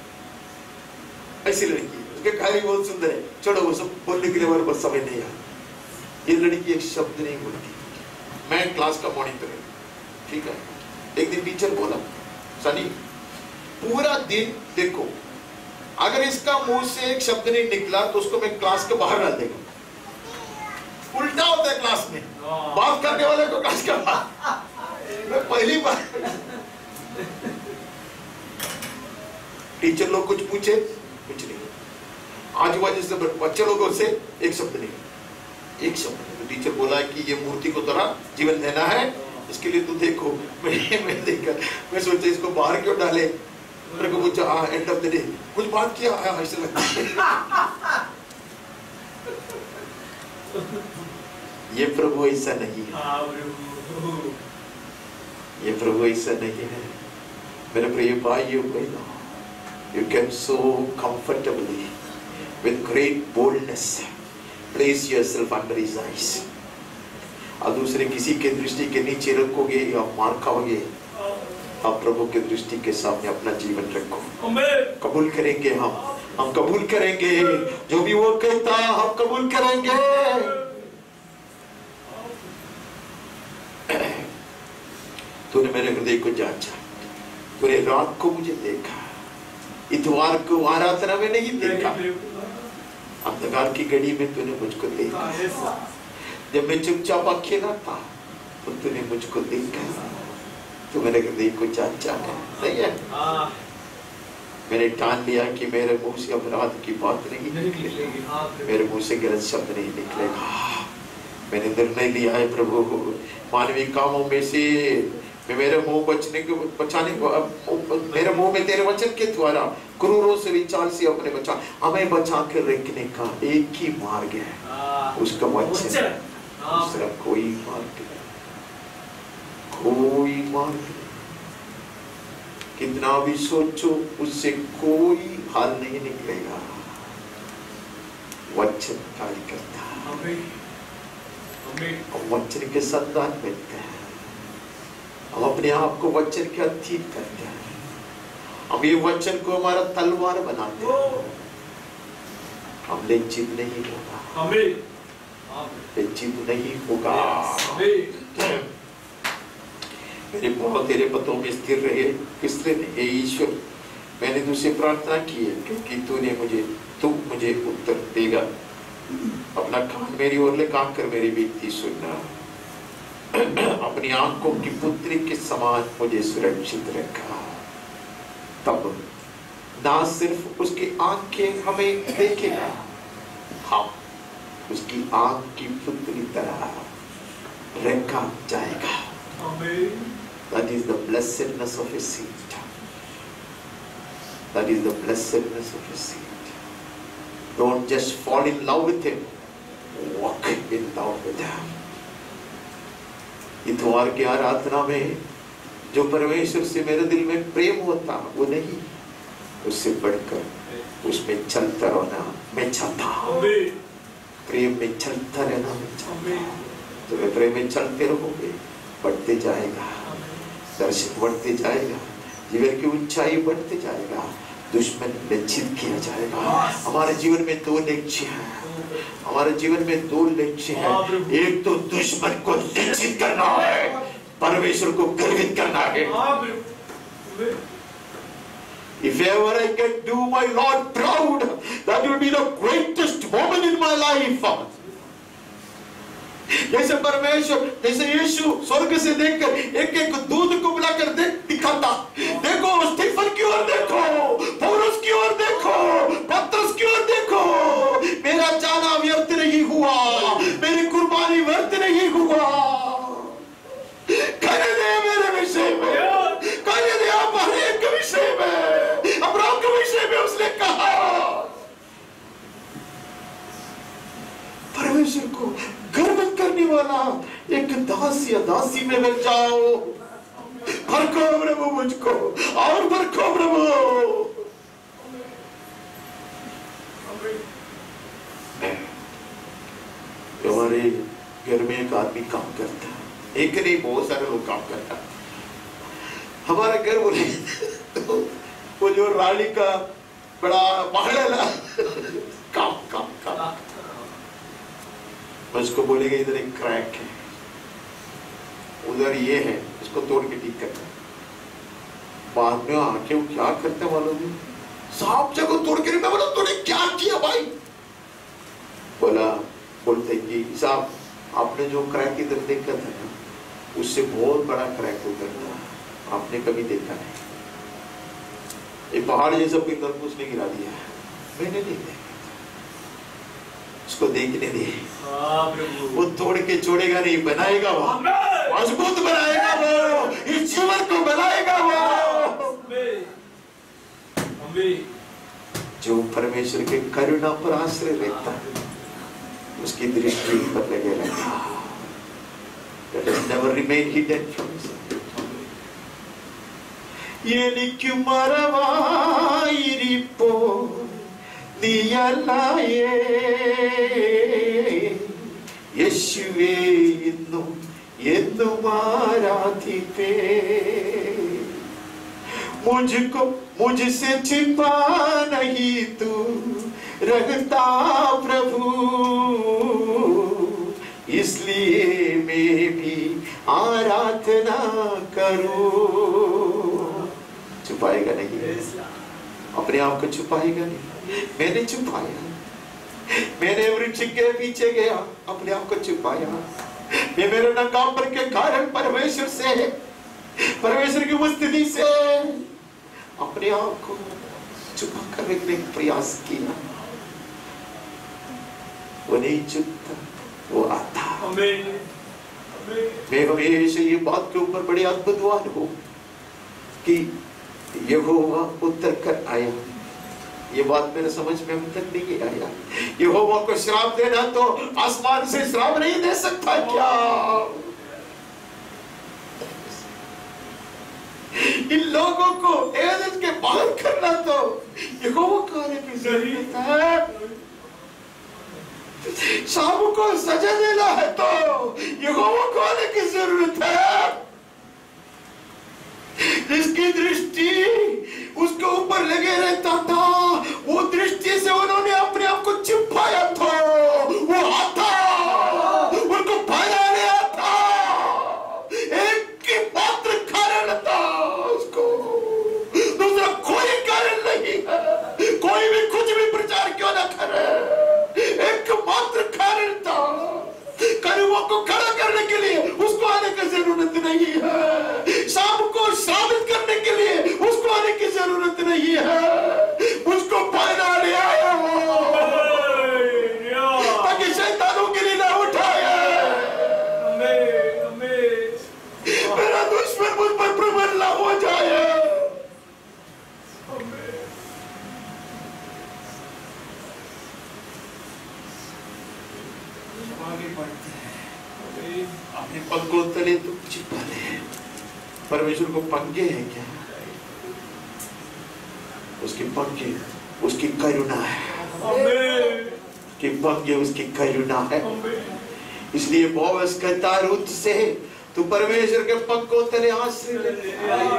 ऐसी लड़की, उसके कार्य बहुत सुंदर है, छोड़ो वो सब बोलने के लिए हमारे पास समय नहीं है। ये लड़की एक शब्द नहीं बोलती। मैं क्लास का मॉनिटर, ठीक है। एक दिन टीचर बोला, सनी पूरा दिन देखो, अगर इसका मुंह से एक शब्द नहीं निकला तो उसको मैं क्लास के बाहर डाल देगा। उल्टा होता है क्लास में, बात करने वाले को क्लास के बाहर। मैं पहली बार टीचर लोग कुछ पूछे, कुछ नहीं, आजू बाजू से बच्चे लोगों से एक शब्द नहीं, एक शब्द नहीं। तो टीचर बोला कि ये मूर्ति को थोड़ा जीवन देना है, इसके लिए तू देखो। मैं देखकर मैं सोचा इसको बाहर क्यों डाले। मेरे को पूछा एंड ऑफ द डे कुछ बात किया ऐसा लगता है। ये प्रभु ऐसा नहीं है, ये प्रभु ऐसा नहीं है। मेरे प्रिय भाइयों बहनों, you can so comfortably with great boldness place yourself under his eyes। और दूसरे किसी के दृष्टि के नीचे रखोगे या मार खाओगे, आप प्रभु के दृष्टि के सामने अपना जीवन रखो। कबूल करेंगे हम कबूल करेंगे, जो भी वो कहता हम कबूल करेंगे। तूने मेरे हृदय को जांचा, पूरे रात को मुझे देखा, इतवार को आराधना में नहीं देखा, अंधकार की घड़ी में तूने मुझको देखा। जब मैं चुपचाप अकेला था तो तूने मुझको देखा, तू मेरे हृदय को जांचा है, नहीं है? मैंने ठान लिया कि मेरे मुंह से अपराध की बात नहीं निकलेगी, मेरे मुंह से गलत शब्द नहीं निकलेगा। मैंने निर्णय लिया है प्रभु, मानवीय कामों में से मैं मेरे मुंह बचाने को, मेरे मुंह में तेरे वचन के द्वारा क्रूरों से विचार से अपने बचा, हमें बचा कर रखने का एक ही मार्ग है, उसका वचन। दूसरा कोई मार्ग नहीं, कोई मार्ग नहीं। कितना भी सोचो उससे कोई हल नहीं निकलेगा। वचन कार्य करता है, वचन के संतान बनते हैं, हम अपने आप को वचन के अधीन करते हैं, हम ये वचन को हमारा तलवार बनाते हैं। हम लज्जित नहीं होगा, लज्जित नहीं होगा। मेरे पांव तेरे पदों में स्थिर रहे, किसने नहीं? ईश्वर, मैंने तुझसे प्रार्थना की है क्योंकि तू मुझे उत्तर देगा। अपना कान मेरी ओर ले काम कर, मेरी विनती सुनना। अपनी आंखों की पुत्री के समान मुझे सुरक्षित रखा। तब ना सिर्फ उसकी आंखें हमें देखेगा, हम उसकी आंख की पुत्री तरह रखा जाएगा। That is the blessedness of a seed. That is the blessedness of a seed. Don't just fall in love with him, walk in love with him. इतवार की आराधना में जो परमेश्वर से मेरे दिल में प्रेम होता वो नहीं, उससे बढ़कर उसमें चलता रहना मैं चाहता हूँ। प्रेम में चलता रहना मैं चाहता हूँ। तो वे प्रेम में चलते रहोगे, बढ़ते जाएगा, दर्शन बढ़ते जाएगा, जीवन की ऊंचाई बढ़ते जाएगा, दुश्मन लज्जित किया जाएगा। हमारे जीवन में दो लक्ष्य हैं, हमारे जीवन में दो लक्ष्य हैं। एक तो दुश्मन को लज्जित करना है, परमेश्वर को गर्वित करना है। If ever I can do my Lord proud, that will be the greatest moment in my life. जैसे परमेश्वर, जैसे यीशु स्वर्ग से देखकर एक एक दूध को बुलाकर दिखाता, देखो स्टीफन की ओर देखो, पौलुस की ओर देखो, पतरस की ओर देखो, मेरा जाना व्यर्थ नहीं हुआ, मेरी कुर्बानी व्यर्थ नहीं हुआ। कर दे मेरे विषय में, कर दे आप हर एक विषय में, अब्राहम के विषय में उसने कहा। परमेश्वर को गर्व करने वाला एक दास या दासी में मिल जाओ। भरको प्रभु मुझको, और भरको प्रभु। हमारे घर में एक आदमी काम करता है, एक नहीं बहुत सारे लोग काम करता है। हमारा घर बोले तो वो जो रानी का बड़ा महल है, काम काम काम। उसको बोलेगा इधर एक क्रैक है, उधर ये है, इसको तोड़ के ठीक करना। बाद में आके वो क्या करते हैं मालूम है? साफ जगह तोड़ के, मैं बोला तूने क्या किया भाई? बोलते कि साहब आपने जो क्रैक इधर देखा था ना, उससे बहुत बड़ा क्रैक उधर था, आपने कभी देखा नहीं। ये पहाड़ जैसा पिलर को उसने गिरा दिया, मैंने नहीं देखा, उसको देखने दे। वो तोड़ के छोड़ेगा नहीं, बनाएगा वो, मजबूत बनाएगा वो, इस जीवन को बनाएगा वो। जो परमेश्वर के करुणा पर आश्रय रहता है, उसकी दृष्टि पर लगे रहता है। That has never remained hidden from his sight. എനിക്ക് മറവായിരിപ്പോ നീയല്ലായേ യേശുവേ എന്നും എന്നും ആരാധിപ്പേ. मुझको मुझसे छिपा नहीं तू रखता प्रभु, इसलिए मैं भी आराधना करूं। छुपाएगा नहीं, अपने आप को छुपाएगा नहीं। मैंने छुपाया, मैंने वृक्ष के पीछे गया, अपने आप को छुपाया। मैं मेरे नंगापन के कारण परमेश्वर से, परमेश्वर की उपस्थिति से अपने आप को छुपा कर रखने का प्रयास किया। वो नहीं चुपता, वो आता। मैं हमेशा ये बात के ऊपर बड़े अद्भुतवान हूं कि यहोवा उतर कर आया। ये बात मेरे समझ में अभी तक नहीं आया। यहोवा को श्राप देना तो आसमान से श्राप नहीं दे सकता क्या? इन लोगों को एदेन के बाहर करना तो यहोवा को आने की जरूरत है। शाम को सजा देना है तो यहोवा को आने की जरूरत है। जिसकी दृष्टि उसके ऊपर लगे रहता था, वो दृष्टि से उन्होंने अपने आप को छिपाया था। वो आता, उनको फैलाने आता, एक ही मात्र कारण था उसको, दूसरा कोई कारण नहीं है। कोई भी कुछ भी प्रचार क्यों ना करे, एक मात्र कारण था। करुओं को खड़ा करने के लिए उसको आने की जरूरत नहीं है। शाम को साबित करने के लिए उसको आने की जरूरत नहीं है। मुझको पहनाने आया ताकि शैतानों के लिए ना उठाए। मेरा दुश्मन मुझ पर प्रबल ना हो जाए। अपने पंखों तले तो छिपा ले। परमेश्वर को पंखे हैं क्या? उसके पंखे उसकी करुणा है, कि पंखे उसकी करुणा है। इसलिए बोअज कहता रूत से, तू परमेश्वर के पंखों तले आश्रय ले।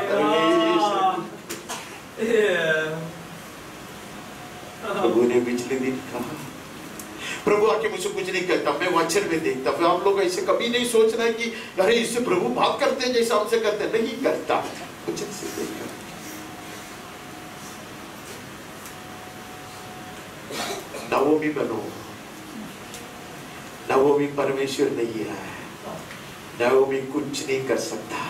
प्रभु ने पिछले दिन कहा, प्रभु आके मुझसे कुछ नहीं कहता, मैं वचन में देखता। फिर आप लोग ऐसे कभी नहीं सोचना है कि अरे इससे प्रभु बात करते हैं जैसे हमसे करते हैं। नहीं करता, वचन से देखता। नवोमी बनो। नवोमी परमेश्वर नहीं है। नवोमी कुछ नहीं कर सकता।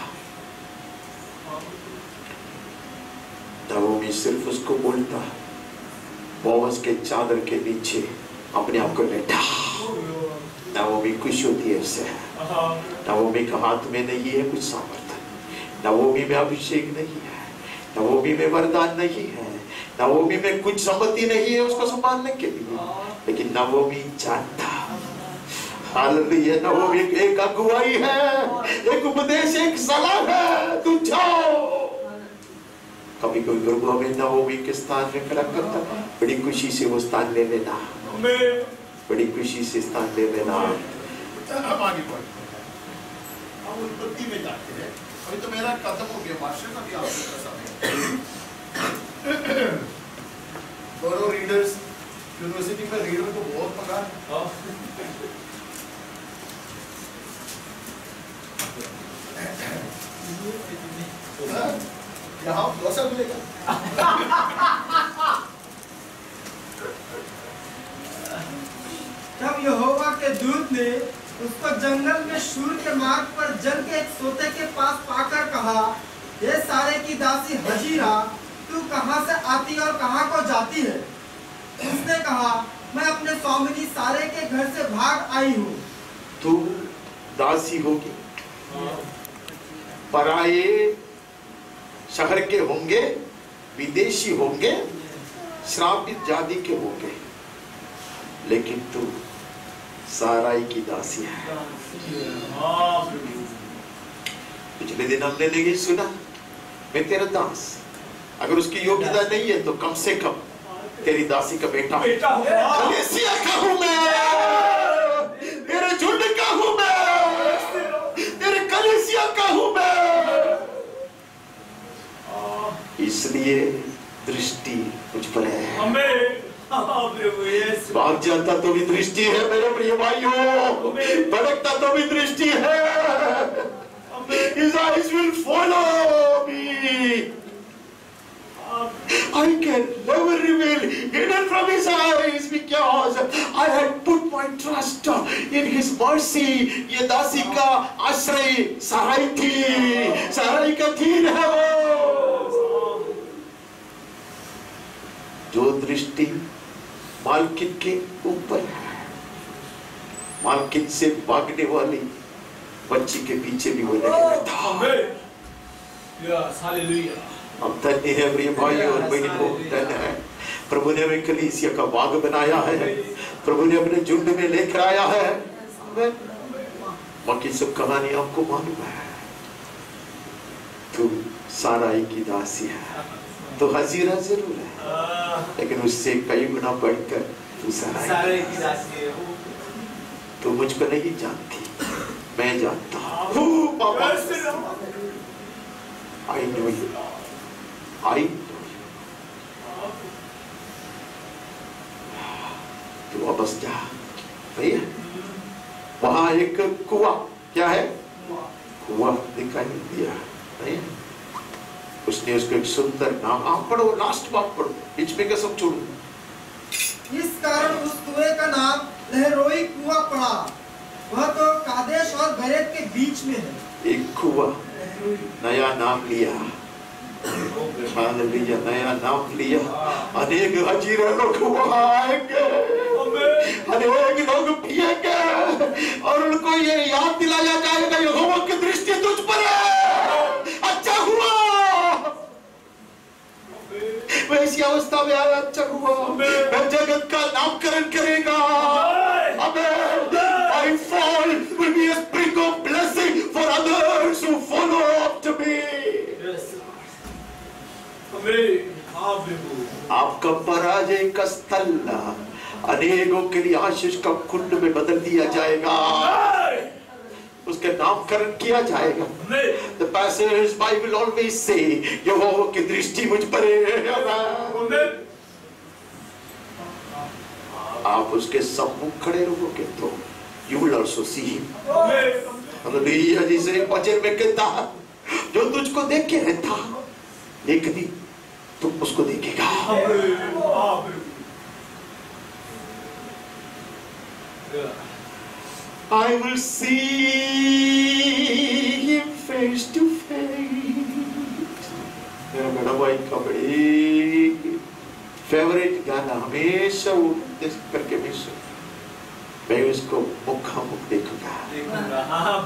नवोमी सिर्फ उसको बोलता, बोअज के चादर के नीचे अपने आप को लेटा। नवोमी खुश होती है उससे। नवोमी का हाथ में नहीं है कुछ सामर्थ्य, नवोमी में अभिषेक नहीं है, नवोमी में वरदान नहीं है, नवोमी में कुछ संपत्ति नहीं है उसको संभालने के लिए। लेकिन नवोमी जानता, हालेलुया, नवोमी एक अगुवाई है, एक उपदेश, एक सलाह है, तू जाओ। कभी कोई प्रभु हमें नवोमी के स्थान में खड़ा करता, बड़ी खुशी से वो स्थान ले लेना, बड़ी खुशी से स्थान ले लेना। हम आगे बढ़ते हैं, हम उत्पत्ति में जाते हैं। अभी तो मेरा खत्म हो गया भाषण, अभी आपका समय। दोनों रीडर्स यूनिवर्सिटी में रीडर को बहुत पगार। यहाँ पैसा मिलेगा। जब यहोवा के दूत ने उसको जंगल में शूर के मार्ग पर जल के एक सोते के पास पाकर कहा, ये सारे की दासी हजीरा, तू कहाँ से आती और कहाँ को जाती है? उसने कहा, मैं अपने स्वामिनी सारे के घर से भाग आई हूँ। तू दासी होगी, पराये शहर के होंगे, विदेशी होंगे, श्रापित जाति के होंगे, लेकिन तू साराई की दासी है। पिछले दिन हमने नहीं सुना, मैं तेरा दास, अगर उसकी योग्यता नहीं है तो कम से कम तेरी दासी का बेटा कलीसिया का हूं मैं, तेरे झुंड का हूं मैं, तेरे कलीसिया का हूं मैं। इसलिए दृष्टि मुझ पर है। आमीन। प्रभु यीशु। भाग जाता तो भी दृष्टि है मेरे प्रिय भाइयों, भटकता तो भी दृष्टि है। His eyes will follow me. I can never remain hidden from his eyes because I had put my trust in his mercy. ये दासी का आश्रय सराय थी, सराय का धीर है वो। जो दृष्टि मालकिन के ऊपर है, मालकिन से भागने वाली बच्ची के पीछे भी वो लगे था। हम धन्य है प्रिय भाई और बहनों, धन्य है। प्रभु ने हमें कलीसिया का बाग बनाया है, प्रभु ने अपने झुंड में लेकर आया है। बाकी सब कहानी आपको मालूम है। तू साराई की दासी है, तो हजीरा जरूर है, लेकिन उससे कई गुना बढ़कर तू साराई की दासी है। तू मुझको नहीं जानती, मैं जानता हूँ। पापा, I know you. I know you. तू वापस जा भैया। वहां एक कुआं, क्या है? कुआं दिखाई दिया भैया। उसने उसको एक सुंदर नाम, आप पढ़ो, लास्ट बात पढ़ो, बीच में का सब छोड़ो। इस कारण उस कुएं का नाम लहरोई कुआं पड़ा। वह तो कादेश और बेरेत के बीच में है। एक कुआं, नया नाम लिया, नया नाम लिया। अनेक हजीरे लोग वहां आएंगे, अनेक लोग पिएंगे और उनको ये याद दिलाया जाएगा यहोवा की दृष्टि तुझ पर है। अच्छा हुआ वैसी अवस्था में आया, अच्छा हुआ। मैं जगत का नामकरण करेगा। My fall will be a spring of blessing for others who follow after me. आपका पराजय का स्थल अनेकों के लिए आशीष का कुंड में बदल दिया जाएगा, उसके नामकरण किया जाएगा। The pastors Bible always say, यहोवा की दृष्टि मुझ पर है। आप उसके सम्मुख खड़े रहोगे तो you will also see him. Hallelujah. जिसे वचन में कहता है, जो तुझको देख के रहता, एक दिन तुम उसको देखेगा। I will see him face to face. मेरा बड़ा भाई का बड़ी फेवरेट गाना, हमेशा वो करके मैं उसको मुखामुख देखूंगा,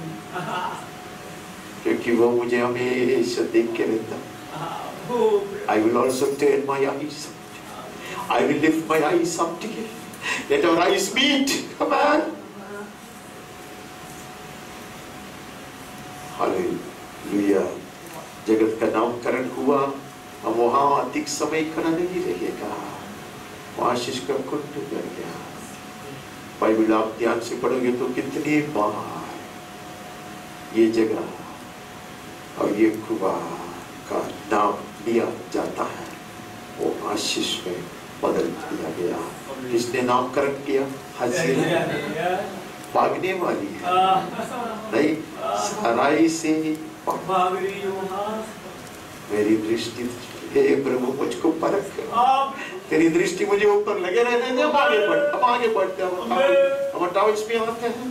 क्योंकि वो मुझे हमेशा देख के रहता। I will also turn my eyes up. I will lift my eyes up to him. Let our eyes meet. Come on. Hallelujah. जगत का नामकरण हुआ, हम वहां अधिक समय खड़ा नहीं रहेगा, आशीष का कुंड कर गया। बाइबल आप ध्यान से पढ़ोगे तो कितनी बार ये जगह और ये कुआं का नाम लिया जाता है, वो आशीष में बदल दिया गया। किसने नामकरण किया? हजीरा भागने वाली है, नहीं सराय से मेरी दृष्टि, हे प्रभु मुझको परख, तेरी दृष्टि मुझे ऊपर लगे रहने दे। हम आगे बढ़ते हैं, हम टावर्स में आते हैं।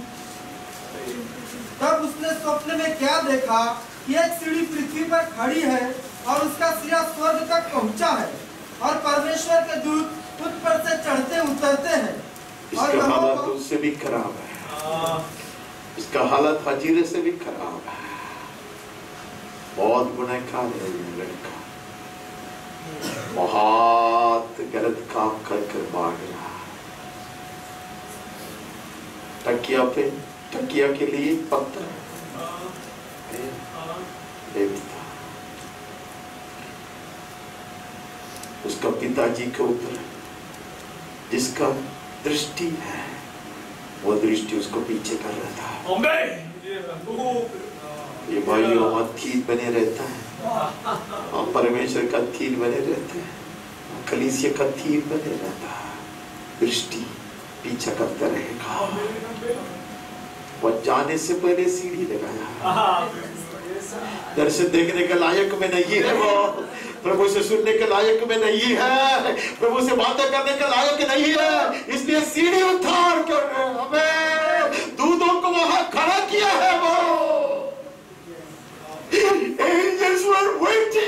तब उसने स्वप्न में क्या देखा कि एक सीढ़ी पृथ्वी पर खड़ी है और उसका सिरा स्वर्ग तक पहुंचा है और परमेश्वर के दूत उस पर से चढ़ते उतरते हैं। इसका हालत उससे भी खराब है, इसका हालत हजीरे से भी खराब है। बहुत गुनहगार है ये लड़का, बहुत गलत काम कर कर भाग रहा। तकिया पे, तकिया के लिए पत्थर देवता, उसका पिताजी के ऊपर जिसका दृष्टि है, वो दृष्टि उसको पीछे कर रहा था। ये भाइयों अतीत बने रहता है, हम परमेश्वर का तीर बने रहते हैं, कलीसिया का तीर बने रहता है। दृष्टि पीछा करता रहेगा। वह जाने से पहले सीढ़ी लगाया, दर्शन देखने के लायक में नहीं है वो, प्रभु से सुनने के लायक में नहीं है, प्रभु से बातें करने के लायक नहीं है, इसलिए सीढ़ी उतार कर हमें दूतों को वहां खड़ा किया है। वो angels were waiting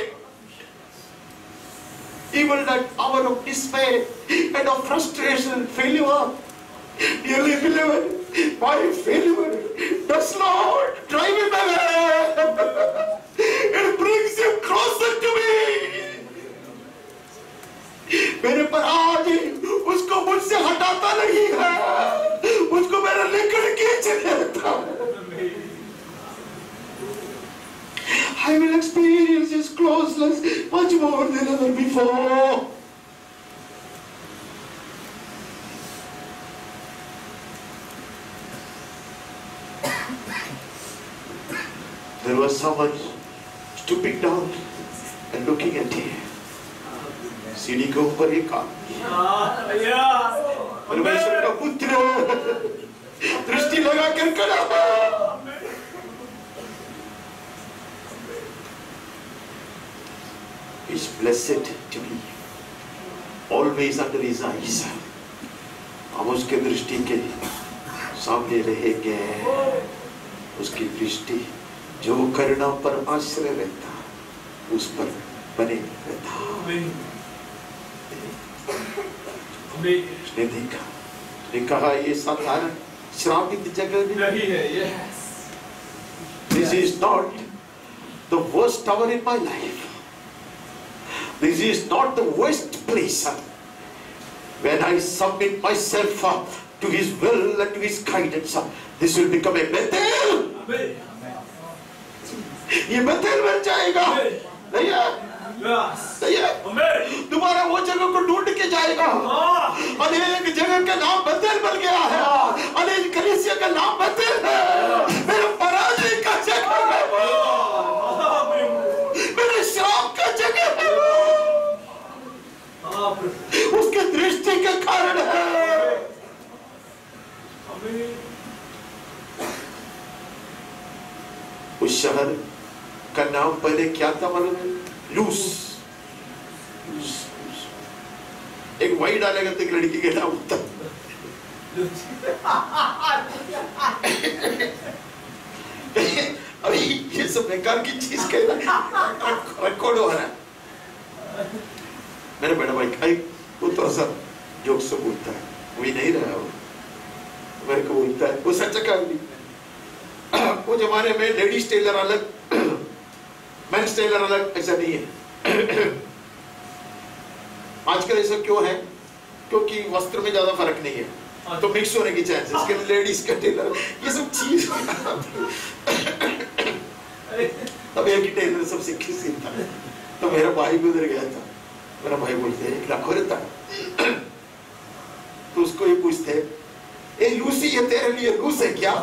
even that hour of despair and of frustration and failure. Dearly beloved, my failure does not drive him away. It brings him closer to me. मेरे पराधी उसको मुझसे हटाता नहीं है, उसको मेरा लेकर खींच लेता है। I will experience his closeness much more than ever before. There was someone stooping down and looking at him. सीढ़ी के ऊपर एक परमेश्वर का पुत्र दृष्टि लगा कर खड़ा है। Is blessed to be always under his eyes. हम उसके दृष्टि के सामने रहेंगे। उसकी दृष्टि जो करुणा पर आश्रय रहता, उस पर बने रहता। उसने देखा, उसने कहा ये साधारण श्रापित जगह नहीं है। This is not the worst hour in my life. This is not the worst place. When I submit myself to His will and to His guidance, this will become a Bethel. ये Bethel बन जाएगा, नहीं है? तुम्हारा वो जगह को ढूंढ के जाएगा। अनेक जगह का नाम बेतेल बन गया है, अनेक कलीसिया का नाम बेतेल है। मेरे पराजय का जगह है वो, मेरे श्राप का जगह है वो, उसके दृष्टि के कारण है। उस शहर का नाम पहले क्या था मालूम है? लूस। एक वही डालेगा तो एक लड़की के नाम होता। अभी ये सब बेकार की चीज कहना रिकॉर्ड हो रहा है। मेरे बड़ा भाई खाई वो थोड़ा सा जोक से बोलता है, वही नहीं रहा वो मेरे को बोलता है, वो सच्चा कहानी। वो जमाने में लेडीज टेलर अलग, मेंस टेलर अलग, ऐसा नहीं है। आजकल ऐसा क्यों है? क्योंकि वस्त्र में ज्यादा फर्क नहीं है, तो मिक्स होने की चांसेस के लेडीज का टेलर ये सब चीज। अब एक ही टेलर सब सीखी सीखता है। तो मेरा भाई भी उधर गया था, मेरा भाई बोलते हैं एक लाखों रहता है। तो उसको ये पूछते, ए लूसी ये तेरे लिए लूस है क्या?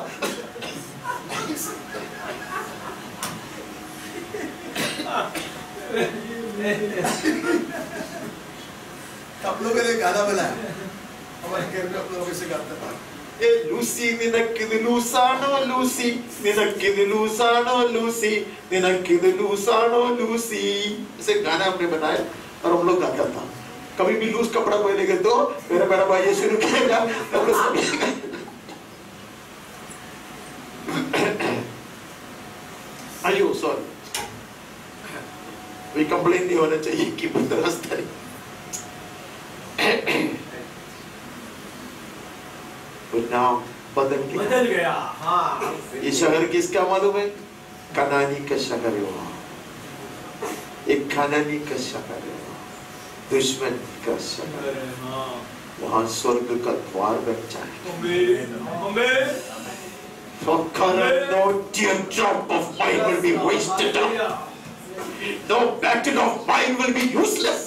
आप लोगों ने गाना बनाया, हमारे घर में आप लोगों से गाते था। ए लूसी निनक्किद लूसानो लूसी, निनक्किद लूसानो लूसी, निनक्किद लूसानो लूसी, ऐसे गाना हमने बनाया और हम लोग गाता था। कभी भी लूज कपड़ा पहनेंगे तो मेरा बड़ा भाई ये शुरू करेगा, तब लोग समझेगा। आयो सॉरी, कोई कंप्लेन नहीं होना चाहिए कि पुत्र हंसता है। नाम बदल गया। हाँ, ये शहर किसका मालूम है? कनानी का शहर है वहाँ, एक कनानी का शहर है, दुश्मन का शहर। वहाँ स्वर्ग का द्वार बन जाए। For no teardrop of mine will be wasted. No battle of mine will be useless.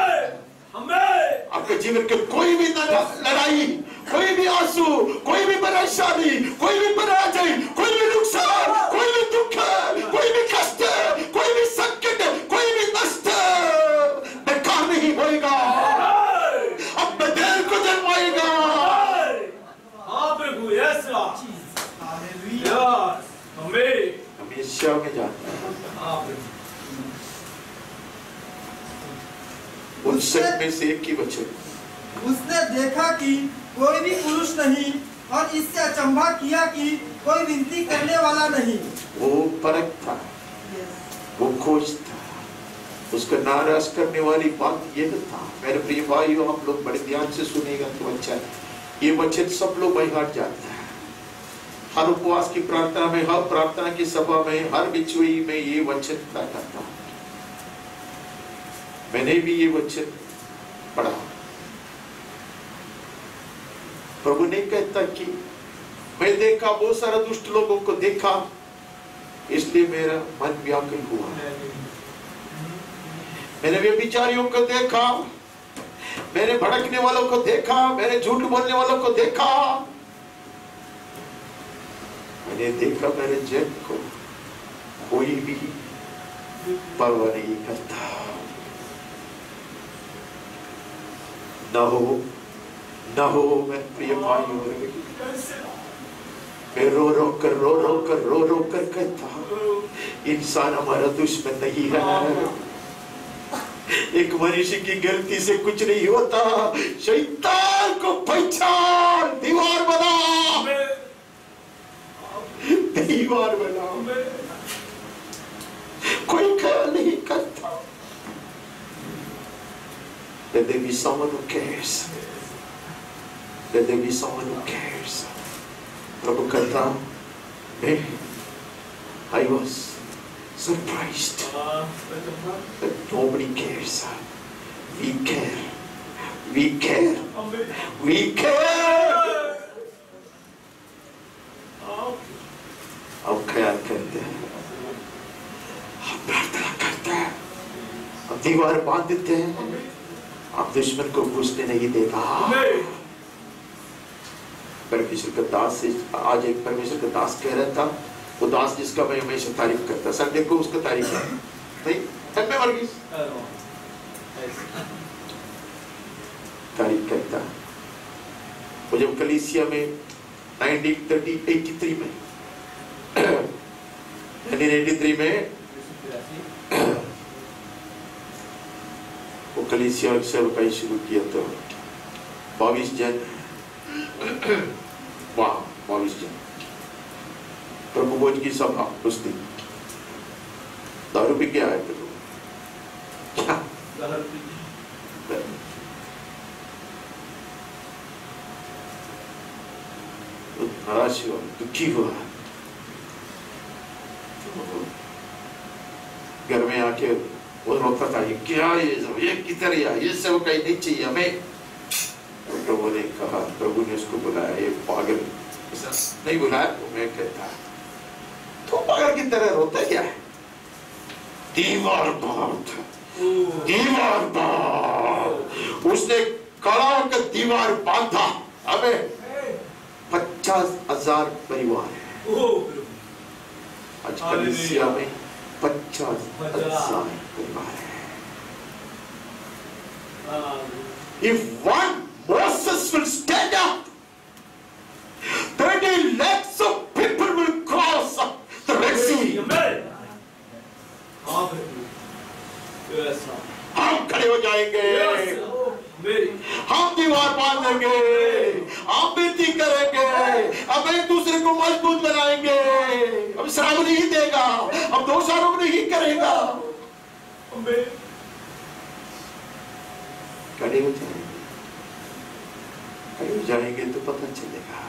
आपके जीवन के कोई भी लड़ाई, कोई भी आंसू, कोई भी परेशानी, कोई भी पराजय, कोई भी नुकसान, कोई भी दुख, कोई भी कष्ट, कोई भी संकट उन सब में से एक ही वचन, उसने देखा कि कोई भी पुरुष नहीं और इससे अचंभा किया कि कोई विनती करने वाला नहीं। वो परख था, वो खोज था, उसका नाराज करने वाली बात यह था। मेरे प्रिय भाइयों, आप लोग बड़े ध्यान से सुनेगा तो अच्छा है। ये वचन सब लोग बाई हार्ट जाता है। हर उपवास की प्रार्थना में, हर प्रार्थना की सभा में, हर बिचुई में ये वचन पढ़ा करता हूं। मैंने भी ये वचन पढ़ा। प्रभु ने कहता कि मैं देखा, बहुत सारा दुष्ट लोगों को देखा, इसलिए मेरा मन व्याकुल हुआ। मैंने व्यभिचारियों को देखा, मैंने भड़कने वालों को देखा, मैंने झूठ बोलने वालों को देखा, मैंने देखा मेरे जन को कोई भी परवाह नहीं करता। न हो मेरे प्रिय भाइयों, मैं रो रो कर कहता, इंसान हमारा दुश्मन नहीं है। एक मनुष्य की गलती से कुछ नहीं होता। शैतान को पहचान, दीवार बना, दीवार बना। कोई ख्याल नहीं करता। Let there be someone who cares. Let there be someone who cares. प्रभु कहता, I was surprised that nobody cares. We care. We care. We care. अब ख्याल करते हैं, हम प्रार्थना करते हैं, हम दीवार बांध देते हैं, आप दुश्मन को घुसने नहीं देगा। परमेश्वर का दास, आज एक परमेश्वर का दास कह रहा था, वो दास जिसका मैं हमेशा तारीफ करता, संडे को उसका तारीफ नहीं, तारीफ करता। वो जब कलीसिया में 1983 में 1983 में वो कलीसिया सेवकाई शुरू किया तो 22 जन, वाह 22 जन, प्रभु भोज की सभा उस दिन। दारू पी के आए थे लोग, क्या नाराज हुआ, दुखी हुआ, घर में आके वो रोकता था, ये क्या, ये किधर, ये सब कहीं नहीं चाहिए हमें। प्रभु ने कहा, प्रभु ने उसको बुलाया, ये पागल नहीं बुलाया तो मैं कहता, तो पागल की तरह रोता क्या है? दीवार बांध, दीवार बांध। उसने खड़ा होकर दीवार बांधा। अबे 50,000 परिवार है आज कलीसिया में, 50,000 परिवार है। If one Moses will stand up, 30 lakhs of people will cross the Red Sea. हम खड़े हो जाएंगे, हम दीवार बांध देंगे, हम विनती करेंगे, अब एक दूसरे को मजबूत बनाएंगे, अब श्राप नहीं देगा, अब दोषारोप नहीं करेगा। खड़े हो जाएंगे, खड़े हो जाएंगे तो पता चलेगा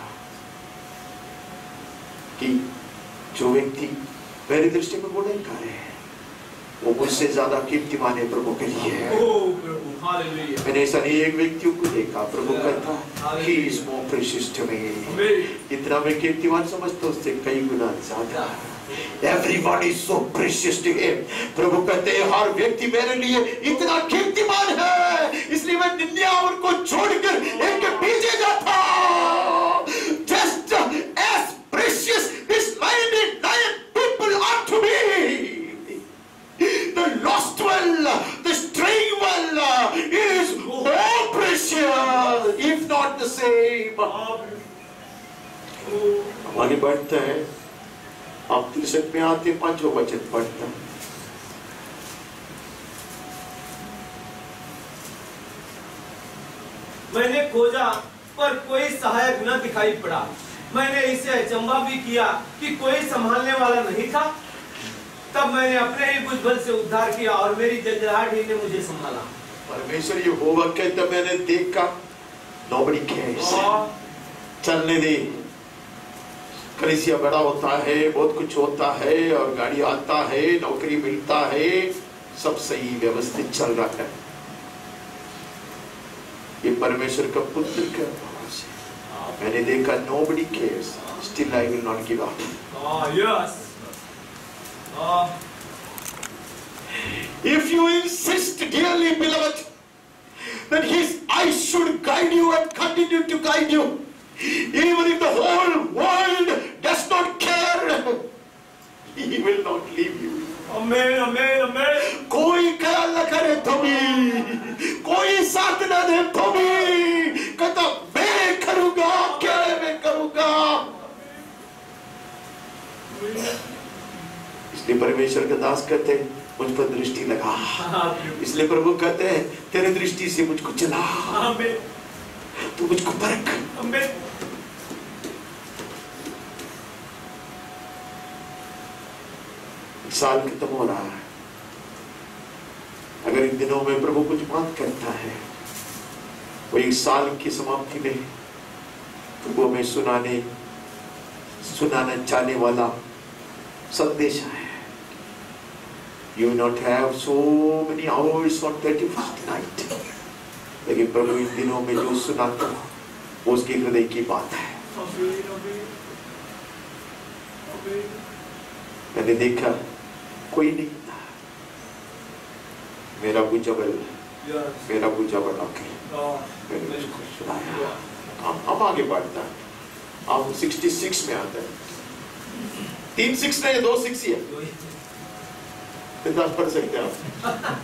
कि जो व्यक्ति मेरी दृष्टि में गुनहगार है, वो मुझसे ज्यादा कीर्तिमान है प्रभु के लिए। मैंने ऐसा नहीं एक व्यक्ति को देखा, प्रभु कहता he is more precious to me। इतना मैं कीर्तिमान समझता हूँ, उससे कई गुना ज्यादा। Everyone is so precious to him। प्रभु कहते हैं हर व्यक्ति मेरे लिए इतना कीर्तिमान है, इसलिए मैं 99 को छोड़कर एक के पीछे जाता। Just as precious this 99 people are to me। The lost one, the straying one is more precious, if not the same। हमारी बढ़ता है, आप 63 में आते 5वां वचन पढ़ता। मैंने खोजा पर कोई सहायक न दिखाई पड़ा। मैंने इसे अचंभा भी किया कि कोई संभालने वाला नहीं था। तब मैंने अपने ही बुझबल से उद्धार किया और मेरी जंजलाहट ही ने मुझे संभाला। परमेश्वर यहोवा कहता, मैंने देखा नोबडी केयर्स, चलने दे। कलीसिया बड़ा होता है, बहुत कुछ होता है, और गाड़ी आता है, नौकरी मिलता है, सब सही व्यवस्थित चल रहा है। ये परमेश्वर का पुत्र का भरोसा है। मैंने देखा nobody cares, still I will not give up. Yes. If you insist, dearly beloved, that His eyes should guide you and continue to guide you, even if the whole world does not care, He will not leave you. Amen, amen, amen. कोई ख्याल न करे तो भी, कोई साथ न दे तो भी, कहता मैं करूंगा, क्या मैं करूंगा। इसलिए परमेश्वर का दास कहते हैं, मुझ पर दृष्टि लगा। इसलिए प्रभु कहते हैं, तेरे दृष्टि से मुझको चला, तू मुझको परख। साल खत्म हो रहा है। अगर इन दिनों में प्रभु कुछ बात करता है, वो एक साल की समाप्ति में प्रभु में सुनाना चाहने वाला संदेश है। You not have so many hours on 31st night, लेकिन प्रभु इन दिनों में जो सुनाता वो उसके हृदय की बात है। मैंने देखा कोई नहीं था, मेरा बुझबल आके मैंने उसको सुनाया। हम आगे बढ़ता है, हम 66 में आते हैं। 3-6 नहीं, 2-6 ही है। 10 पढ़ सकते हैं आप।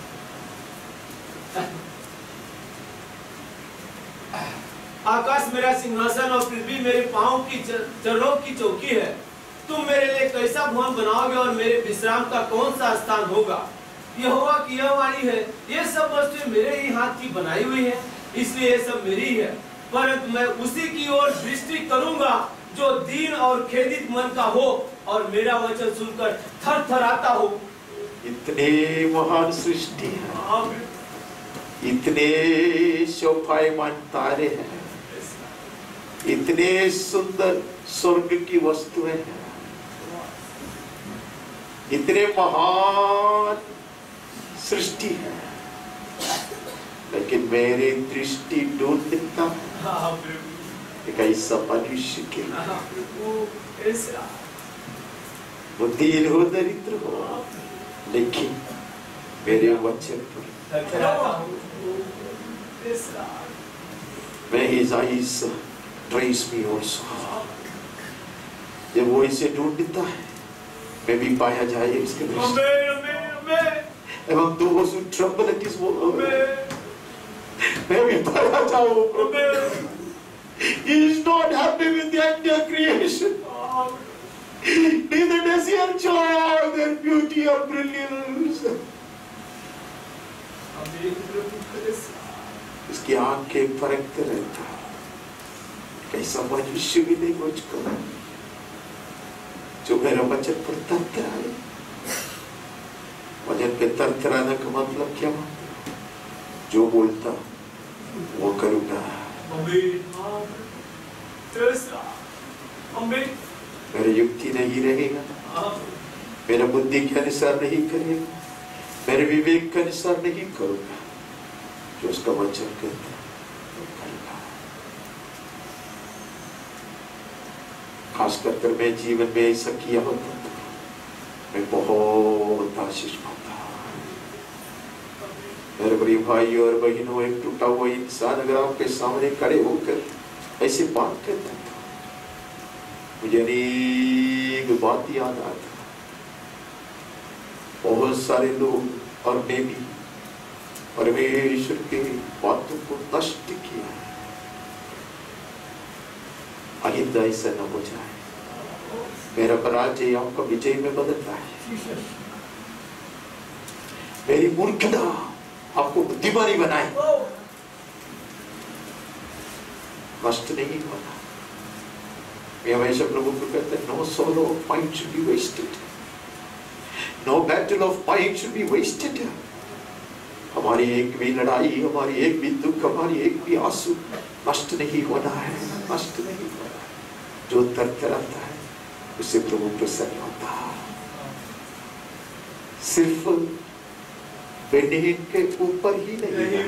आकाश मेरा सिंहासन और पृथ्वी मेरे पांव की चरणों की चौकी है। तुम मेरे लिए कैसा भवन बनाओगे और मेरे विश्राम का कौन सा स्थान होगा? यहोवा की यह वाणी है, ये सब वस्तुएं मेरे ही हाथ की बनाई हुई है, इसलिए ये सब मेरी है। परंतु मैं उसी की ओर दृष्टि करूंगा जो दीन और खेदित मन का हो और मेरा वचन सुनकर थरथराता हो। इतने महान सृष्टि है, इतने शोभायमान तारे हैं, इतने सुंदर स्वर्ग की वस्तुएं हैं, इतने महान सृष्टि है, लेकिन मेरी दृष्टि ढूंढता है एक ऐसा मनुष्य के वो दीन हो, दरिद्र हो, लेकिन मेरे वचन पर मैं his eyes trace me also। जब वो इसे ढूंढता है, मैं भी पाया जाए इसके दृष्टि। एवं those who tremble at his word, मैं भी पाया जाऊं। He is not happy with the entire creation, neither does he enjoy their beauty or brilliance। इसकी आंखें फरकते रहता है, कैसा मनुष्य भी नहीं मुझको जो मेरा वचन पर तरतराए। वचन पे तरतराने का मतलब क्या? जो बोलता वो करूंगा। मेरी युक्ति नहीं रहेगा, मेरा बुद्धि के अनुसार नहीं करेगा, मेरे विवेक के अनुसार नहीं करूंगा, जो उसका वचन कहता करूंगा। खास कर मैं जीवन में ऐसा किया होता था, मैं बहुत आशीष पाता। मेरे बड़े भाई और बहनों, एक टूटा हुआ इंसान अगर आपके सामने खड़े होकर ऐसी बात करता था, मुझे अनेक बात याद आता। बहुत सारे लोग और मैं भी परमेश्वर के बातों को नष्ट किया है। आइंदा ऐसा न हो जाए। मेरा पराजय आपका विजय में बदलता है। मेरी मूर्खता आपको बुद्धिमानी बनाए। नष्ट नहीं होना। मैं हमेशा प्रभु को कहते हैं, no solo of mind should be wasted, no battle of mind should be wasted. हमारी एक भी लड़ाई, हमारी एक भी दुख, हमारी एक भी आंसू नष्ट नहीं होना है, नष्ट नहीं होना है। जो तरतराता है उससे प्रभु प्रसन्न होता है। सिर्फ बेनिहिन के ऊपर ही नहीं है,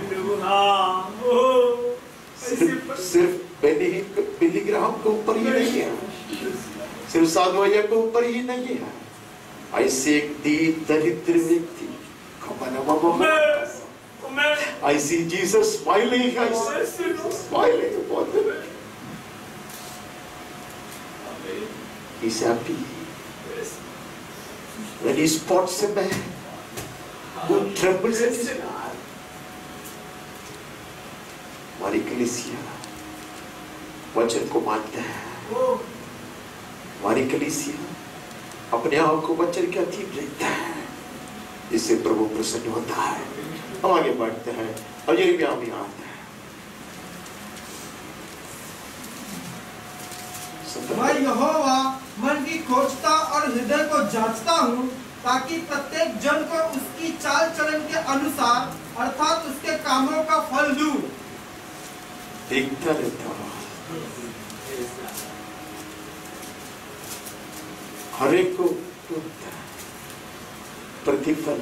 सिर्फ बेनिहिन बिलीग्राम के ऊपर ही नहीं है, सिर्फ साधुवाया के ऊपर ही नहीं है। ऐसे एक दीन दरिद्र व्यक्ति, I see Jesus smiling, I see smiling upon him. He's happy when he spots a man who trembles at his heart. हमारी कलीसिया वचन को मानता है, हमारी कलीसिया अपने आप को वचन के अधीन रहता है, इससे प्रभु प्रसन्न होता है। हम आगे बढ़ते हैं और यिर्मयाह में आता है। मैं यहोवा मन की खोजता और हृदय को जांचता हूँ, ताकि प्रत्येक जन को उसकी चाल चलन के अनुसार अर्थात उसके कामों का फल दूं। देखता रहता हूँ, हर एक को ढूंढता है प्रतिफल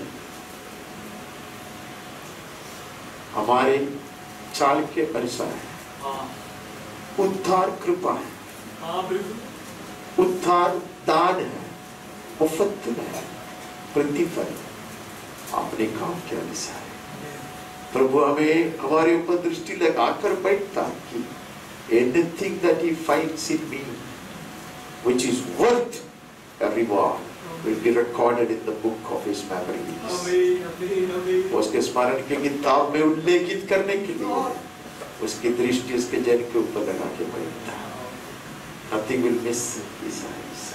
हमारे चाल के अनुसार है। उद्धार कृपा है, उद्धार दान है, मुफ्त है, प्रतिफल अपने काम के अनुसार है। प्रभु हमें हमारे ऊपर दृष्टि लगाकर बैठता कि anything that he finds in me which is worth a reward will be recorded in the book of his memories. उसके स्मरण की किताब में उल्लेखित करने के लिए उसकी दृष्टि उसके जन के ऊपर लगा के बैठता। Nothing will miss his eyes.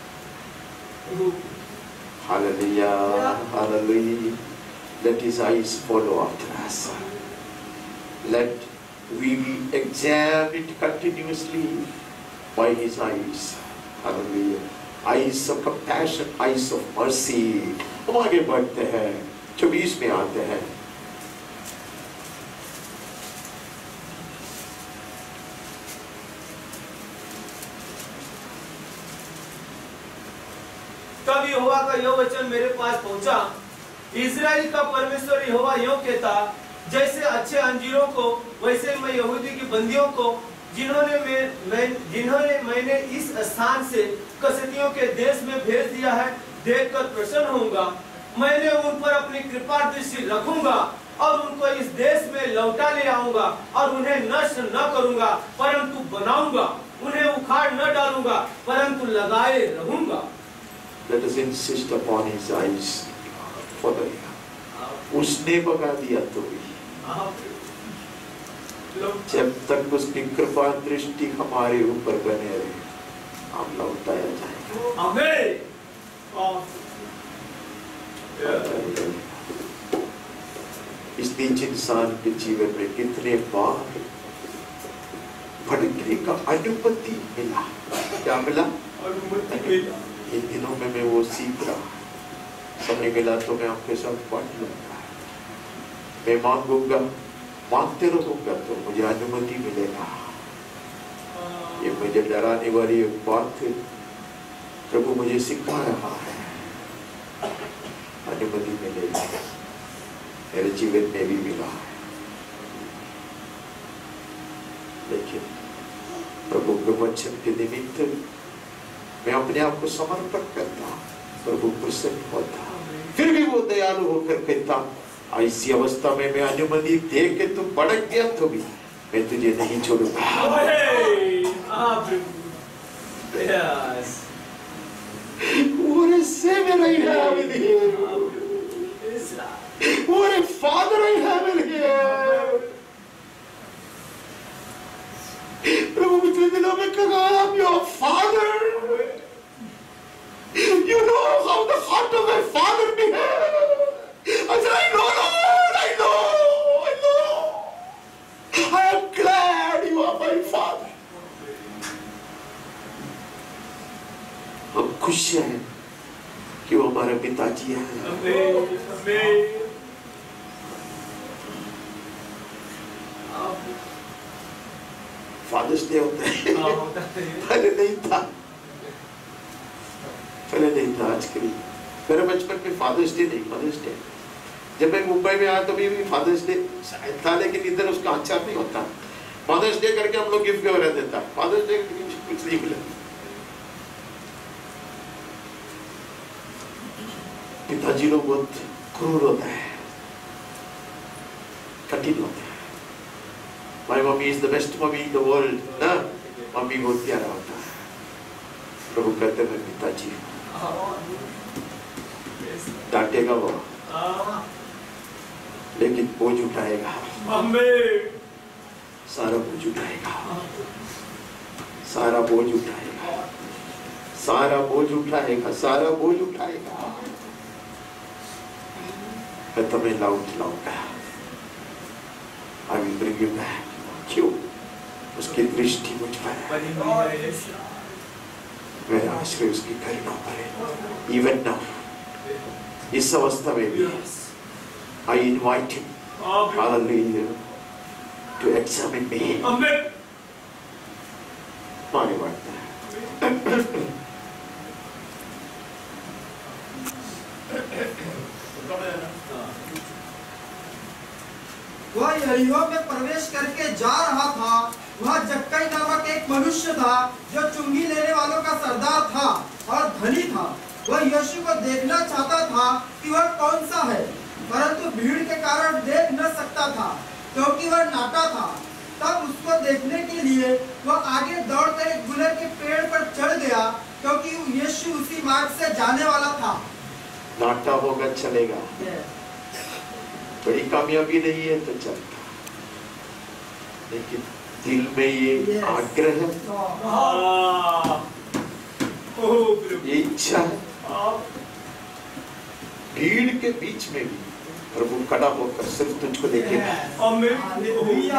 Hallelujah, hallelujah. Let his eyes follow after us. Let we be examined continuously by his eyes. Hallelujah. Eyes of compassion, eyes of mercy. हम आगे बढ़ते हैं, 24 में आते हैं। तब यहोवा का यह वचन मेरे पास पहुंचा, इस्राएल का परमेश्वर यहोवा यूं कहता, जैसे अच्छे अंजीरों को वैसे मैं यहूदी की बंदियों को जिन्होंने मैंने इस स्थान से कसदियों के देश में भेज दिया है देखकर प्रसन्न होऊंगा। मैंने उन पर अपनी कृपा दृष्टि रखूंगा और उनको इस देश में लौटा ले आऊंगा और उन्हें नष्ट न करूंगा परंतु बनाऊंगा, उन्हें उखाड़ न डालूंगा परंतु लगाए रहूंगा। Let us insist upon his eyes for the उसने बगा दिया तो भी जब तक उसकी कृपा दृष्टि हमारे ऊपर बने रहे हम लौटाया जाएगा। आमीन। इस नीच इंसान के जीवन में कितने बार भटकने का अनुमति मिला, क्या मिला? इन दिनों में मैं वो सीख रहा, समय मिला तो मैं आपके साथ बांट लूंगा। मैं मांगूंगा, मांगते रहूंगा तो मुझे अनुमति मिलेगा। ये मुझे डराने वाली एक बात है, प्रभु मुझे सिखा रहा है, अनुमति मिलेगी। मेरे जीवन में भी मिला है, लेकिन प्रभु के वचन के निमित्त मैं अपने आप को समर्पण करता, प्रभु प्रसन्न होता। फिर भी वो दयालु होकर कहता, ऐसी अवस्था में मैं अनुमति दे के तू भड़क गया तो भी मैं तुझे नहीं छोड़ूंगा। What a savior I have in here. What a father I have in here. प्रभु पिछले दिनों में कहा, I am your father. You know how the heart of my father behaves. I said, I know, Lord, I know. I am glad you are my father. खुश हैं कि वो हमारे पिताजी हैं। फादर्स डे होता है, पहले नहीं था, पहले नहीं था। आजकल मेरे बचपन में फादर्स डे नहीं, मदर्स डे। जब मैं मुंबई में आया तो भी फादर्स डे था, लेकिन इधर उसका आचार नहीं होता। फादर्स डे करके हम लोग गिफ्ट वगैरह देता, फादर्स डे कुछ नहीं मिला। पिताजी लोग बहुत क्रूर होता है, कठिन होता है। My mommy is the best mommy in the world, ना? मम्मी बहुत प्यारा होता है। प्रभु कहते हैं पिताजी डांटेगा वो, लेकिन बोझ उठाएगा, सारा बोझ उठाएगा, सारा बोझ उठाएगा, सारा बोझ उठाएगा, सारा बोझ उठाएगा। मैं तुम्हें लाऊंगा, I will bring you back। क्यों? उसकी दृष्टि मुझ पर है, मेरा आश्रय उसकी करुणा पर है। Even now, इस अवस्था में भी I invite him, hallelujah, to examine me। माने बात है। वह यरीहो में प्रवेश करके जा रहा था। वह जक्कई नामक एक मनुष्य था जो चुंगी लेने वालों का सरदार था और धनी था। वह यीशु को देखना चाहता था कि वह कौन सा है, परंतु भीड़ के कारण देख न सकता था क्योंकि वह नाटा था। तब उसको देखने के लिए वह आगे दौड़कर एक गुलर के पेड़ पर चढ़ गया क्योंकि यीशु उसी मार्ग से जाने वाला था। नाटा होगा चलेगा, बड़ी कामयाबी नहीं है तो चलता, लेकिन दिल में ये आग्रह है, ये इच्छा है। भीड़ के बीच में भी प्रभु खड़ा होकर सिर्फ तुझको देखेगा।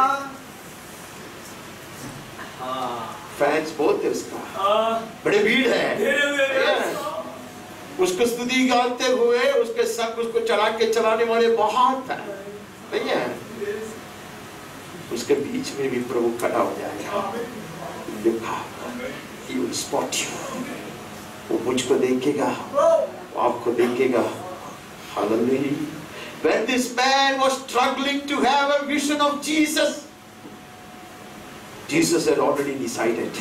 फैंस बहुत है उसका, बड़े भीड़ है। उसको स्तुति गाते हुए उसके संग उसको चढ़ा के चलाने वाले बहुत है, नहीं है? उसके बीच में भी प्रभु खड़ा हो जाएगा। देखा, he will spot you। वो मुझको देखेगा, वो आपको देखेगा। Hallelujah। When this man was struggling to have a vision of Jesus, Jesus had already decided,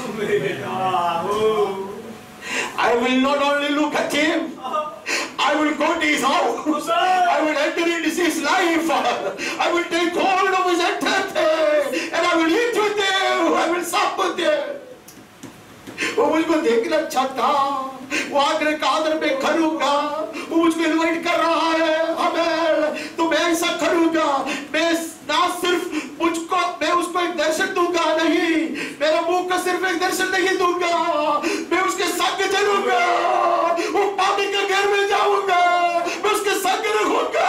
I will not only look at him, I will go to his house, I will enter into his life, I will take hold of his entrance, and I will eat with him, I will sup with him। वो मुझको देखना चाहता, वो आग्रह का आदर में करूंगा, वो मुझको इनवाइट कर रहा है, हमें तो मैं ऐसा करूंगा। मैं ना सिर्फ मुझको, मैं उसको एक दर्शन दूंगा नहीं, मेरा मुंह का सिर्फ एक दर्शन नहीं दूंगा, मैं उसके संग चलूंगा, वो पानी के घर में जाऊंगा, मैं उसके संग रहूंगा।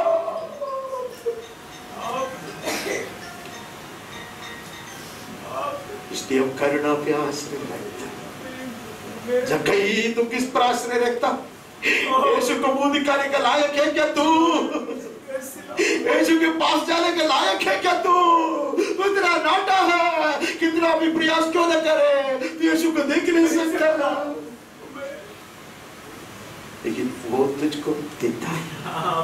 इसलिए हम करुणा पे आश्रय रखते हैं। जक्कई तू किस पर आश्रय रखता? यीशु को मुंह दिखाने के लायक है क्या तू? यीशु के पास जाने के लायक है क्या तू? तू इतना नाटा है, कितना भी प्रयास क्यों न करे, तू यीशु को देख नहीं सकता, लेकिन वो तुझको देखता है।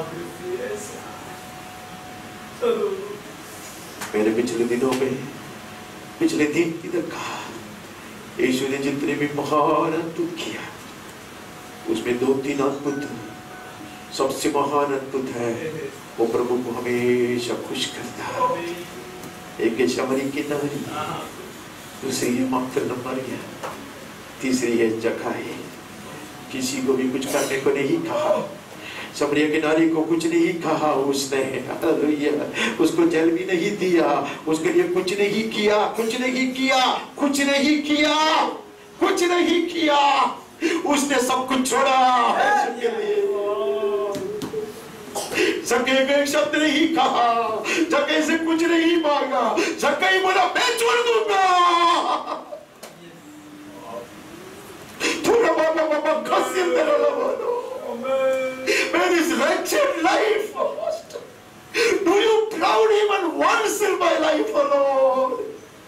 मेरे पिछले दिनों में, पिछले दिन इधर कहा, यीशु ने जितने भी महान अद्भुत किया, उसमें 2-3 अद्भुत सबसे महान अद्भुत है, वो प्रभु को हमेशा खुश करता। एक है शमरी की नारी, दूसरी है मात्र मरियम, तीसरी है जक्कई। किसी को भी कुछ करने को नहीं कहा, समरिया की नारी को कुछ नहीं कहा उसने, हालेलुया। उसको जल भी नहीं दिया, उसके लिए कुछ नहीं किया, कुछ नहीं किया, कुछ नहीं किया, कुछ नहीं किया। उसने सब कुछ छोड़ा उसके लिए। जक्कई को एक शब्द नहीं कहा, जक्कई से कुछ नहीं मांगा, जक्कई बोला मैं छोड़ दूंगा, तू May this wretched life, do you proud even once in my life, O Lord?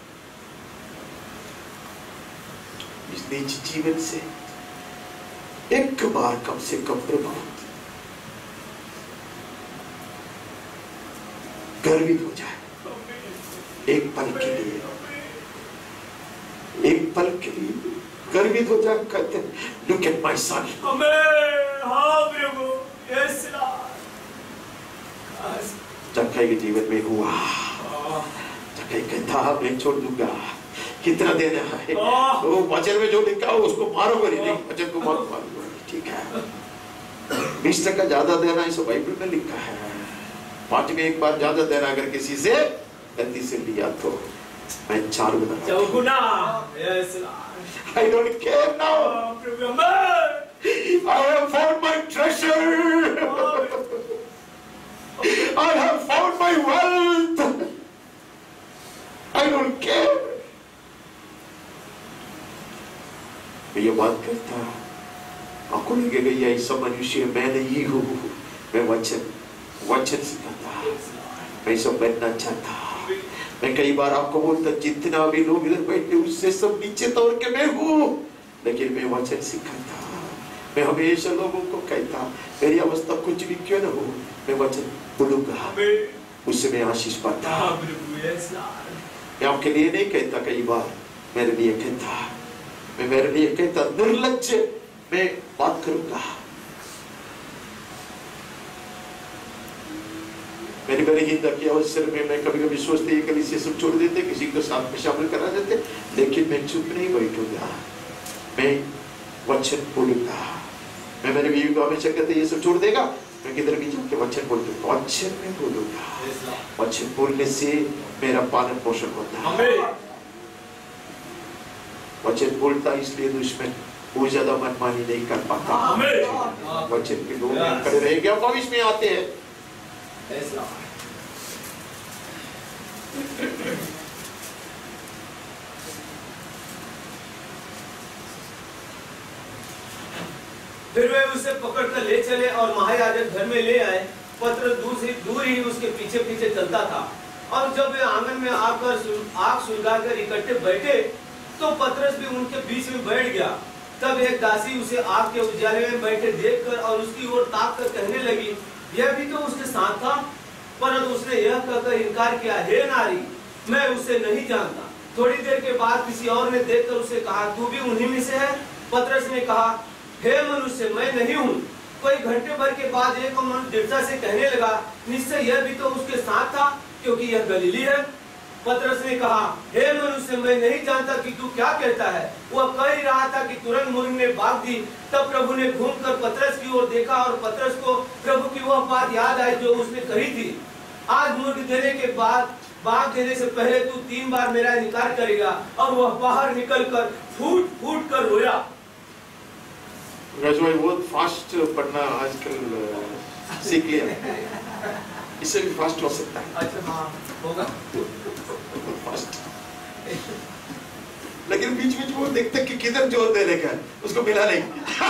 इस नीच जीवन से एक बार कम से कम प्रभु गर्वित हो जाए, एक पल के लिए, एक पल के लिए गर्वित हो जाए, कहते look at my son. जक्कई के जीवन में हुआ, जक्कई कहता मैं छोड़ दूंगा, कितना देना है, वो वचन में जो लिखा हो उसको मारोगे नहीं, वचन को मत मारोगे, ठीक है, 20% ज्यादा देना इस बाइबल में लिखा है, 5 में एक बार ज्यादा देना, अगर किसी से गलती से लिया तो मैं 4 गुना, I don't care now. I have found my treasure. I have found my wealth. I don't care. मैं ये बात करता, आपको लगेगा ये ऐसा मनुष्य मैं नहीं हूँ, मैं वचन सिखाता, मैं सब बनना चाहता। मैं कई बार आपको बोलता, जितना भी लोग इधर बैठे उससे सब नीचे तौर के मैं हूँ, लेकिन मैं वचन सिखाता। मैं हमेशा लोगों को कहता, मेरी अवस्था कुछ भी क्यों ना हो, मैं वचन बोलूंगा, उससे मैं आशीष पाता। मैं आपके लिए नहीं कहता, कई बार मेरे लिए कहता, मैं मेरे लिए कहता, निर्लज्ज मैं बात करूंगा। मेरी बलहीनता के अवसर में मैं कभी-कभी सोचते हैं कलीसिया सब छोड़ देते, किसी को साथ में शामिल करा देते, लेकिन मैं चुप नहीं बैठूंगा, मैं वचन बोलूंगा। मैं मेरे बीवी को हमेशा कहते ये सब छोड़ देगा, मैं किधर भी जाके वचन बोलूंगा, वचन में बोलूंगा। वचन बोलने से मेरा पालन पोषण होता है। वचन बोलता इसलिए दुश्मन बहुत ज्यादा मनमानी नहीं कर पाता। वचन के लोग खड़े रह गया, भविष्य में आते हैं। फिर वे उसे पकड़कर ले चले और महायाजक घर में ले आए। पतरस दूर ही उसके पीछे पीछे चलता था, और जब वे आंगन में आकर आग सुलगाकर इकट्ठे बैठे तो पतरस भी उनके बीच में बैठ गया। तब एक दासी उसे आग के उजाले में बैठे देखकर और उसकी ओर ताककर कहने लगी, यह भी तो उसके साथ था। परंतु उसने यह कहकर इनकार किया, हे नारी, मैं उसे नहीं जानता। थोड़ी देर के बाद किसी और ने देखकर उसे कहा, तू भी उन्हीं में से है? पतरस ने कहा, हे मनुष्य, मैं नहीं हूँ। कोई घंटे भर के बाद एक मनुष्य दृढ़ता से कहने लगा, निश्चय यह भी तो उसके साथ था, क्योंकि यह गलीली है। पतरस ने कहा, हे मनुष्य, मैं नहीं जानता कि तू क्या कहता है। वह कह ही रहा था कि तुरंत मुर्ग ने भाग दी। तब प्रभु ने घूमकर पतरस की ओर देखा और पतरस को प्रभु की वह बात याद आई जो उसने कही थी, आज मुर्ग देने के बाद, भाग देने से पहले तू 3 बार मेरा इनकार करेगा। और वह बाहर निकलकर फूट फूट कर रोया। बहुत फास्ट पढ़ना आजकल सीख लिया, इससे भी फास्ट हो सकता है। अच्छा, हाँ, होगा फास्ट। लेकिन बीच बीच वो देखते कि किधर जोर देने का, उसको मिला नहीं।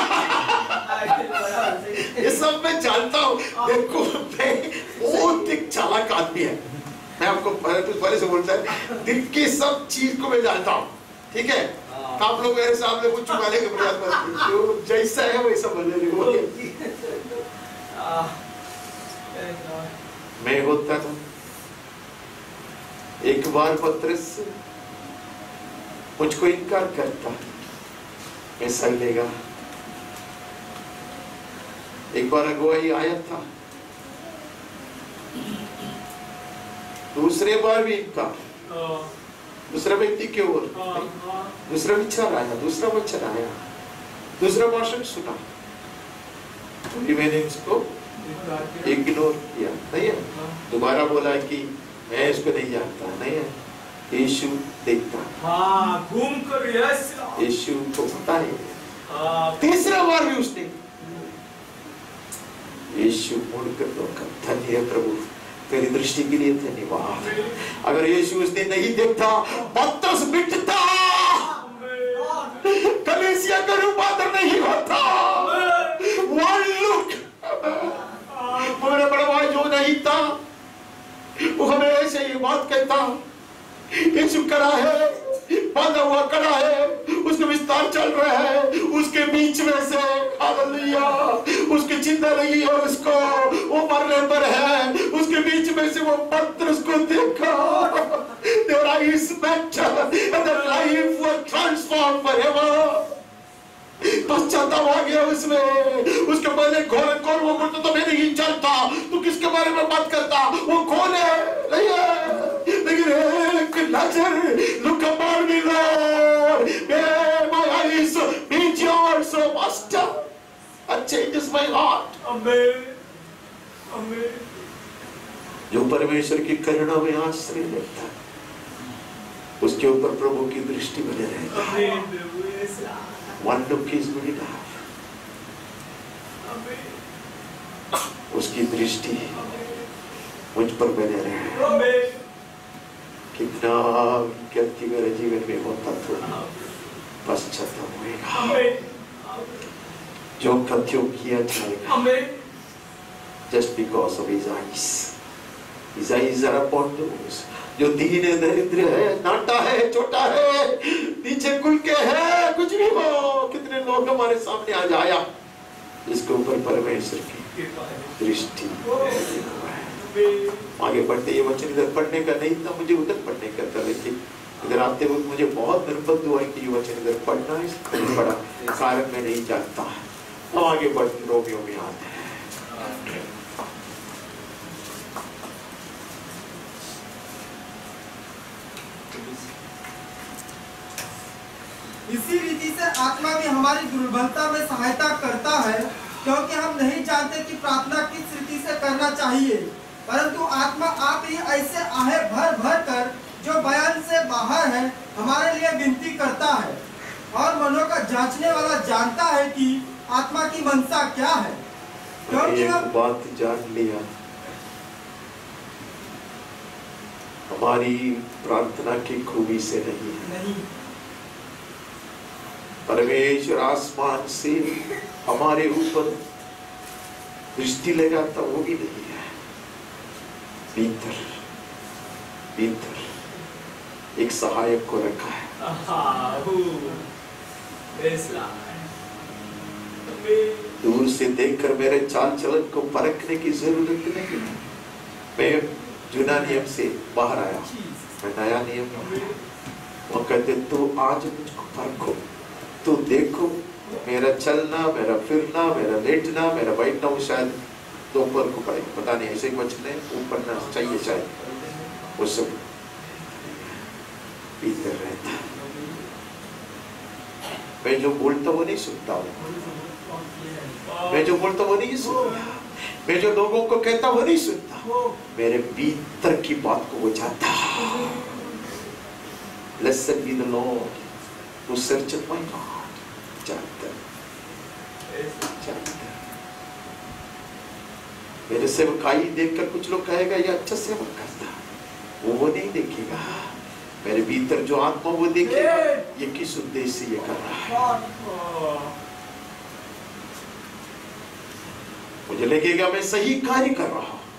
ये सब मैं जानता हूँ। देखो, मैं बहुत एक चालाक आदमी है। मैं आपको पहले से बोलता है, दिल की सब चीज को मैं जानता हूँ, ठीक है? आप लोग मेरे सामने कुछ छुपाने के प्रयास मत कीजिए, जैसा है वैसा बोलने लगो। मैं होता था एक बार पतरस मुझको इनकार करता, मैं सह लेगा। एक बार अगुवाई आया था, दूसरे बार भी इनकार, दूसरा व्यक्ति के ओर, दूसरा विचार आया, दूसरा वचन आया, दूसरा भाषण सुना, तो मैंने उसको इग्नोर किया। नहीं है, दोबारा बोला कि मैं इसको नहीं जानता, नहीं है, यीशु देखता, घूम कर यीशु को पता है। तीसरा बार भी उसने यीशु मुड़कर रोका, धन्य है प्रभु, तेरी दृष्टि के लिए धन्यवाद। अगर यीशु उस दिन नहीं देखता, पतरस मिटता, कलीसिया का रूपांतर नहीं था, वो हमेशा ये बात कहता, यीशु खड़ा है, बांधा हुआ खड़ा है, उसका विस्तार चल रहा है, उसके बीच में से हालेलुया, उसकी चिंता नहीं है उसको, वो मरने पर है, उसके बीच में से वो पत्थर उसको देखा, their eyes met and their life was transformed forever. पश्चाताप आ गया उसमें, उसके पहले कौन वो बोलता तो मैं नहीं चलता, तू किसके बारे में बात करता, वो कौन है नहीं है, लेकिन एक नजर look upon me Lord, may my eyes meet yours O Master, and changes my heart. Amen. Amen. जो परमेश्वर की करुणा में आश्रय लेता है, उसके ऊपर प्रभु की दृष्टि बने रहती है। One look is good enough. उसकी दृष्टि मुझ पर बने रहे। कितना व्यक्ति मेरे जीवन में होता तो पश्चाताप होगा, जो कथ्यों किया जाएगा, just because of his eyes. His eyes are upon those जो दीन है, दरिद्र है, नाटा है, छोटा है, नीचे कुल के है, कुछ भी हो, कितने लोग हमारे सामने आ जाया, इसके ऊपर परमेश्वर की दृष्टि। आगे बढ़ते ये वचन इधर पढ़ने का नहीं था, मुझे उधर पढ़ने का था, लेकिन इधर आते वक्त मुझे बहुत निर्बंध हुआ कि ये वचन इधर पढ़ना, इसलिए पढ़ा, कारण मैं नहीं जानता। अब आगे बढ़ते रोमियो में आते हैं। इसी रीति से आत्मा भी हमारी दुर्बलता में सहायता करता है, क्योंकि हम नहीं जानते कि प्रार्थना किस रीति से करना चाहिए, परंतु आत्मा आप ही ऐसे आहे भर भर कर जो बयान से बाहर है हमारे लिए विनती करता है, और मनों का जांचने वाला जानता है कि आत्मा की मनसा क्या है, क्योंकि एक बात जान लिया, हमारी प्रार्थना की खूबी से नहीं, परमेश्वर आसमान से हमारे ऊपर दृष्टि लगाता वो भी नहीं है, भीतर भीतर एक सहायक को रखा है। दूर से देखकर मेरे चाल चलन को परखने की जरूरत नहीं है, मैं जुना नियम से बाहर आया, मैं नया नियम में, वो कहते तो आज मुझको परखो, तो देखो मेरा चलना, मेरा फिरना, मेरा लेटना, मेरा बैठना, वो शायद दोपहर को पड़ेगा, पता नहीं, ऐसे कुछ नहीं, ऊपर ना चाहिए शायद, वो सब भीतर रहता। मैं जो बोलता वो नहीं सुनता हूँ, मैं जो बोलता वो नहीं सुनता, मैं जो लोगों को कहता वो नहीं सुनता, मेरे भीतर की बात को वो जानता। Blessed be the Lord who searcheth my heart. जानता मेरे सेवकाई देखकर कुछ लोग कहेगा ये अच्छा सेवक करता, वो नहीं देखेगा, मेरे भीतर जो आत्मा वो देखेगा ये किस उद्देश्य से ये कर रहा है। मुझे लगेगा मैं सही कार्य कर रहा हूं,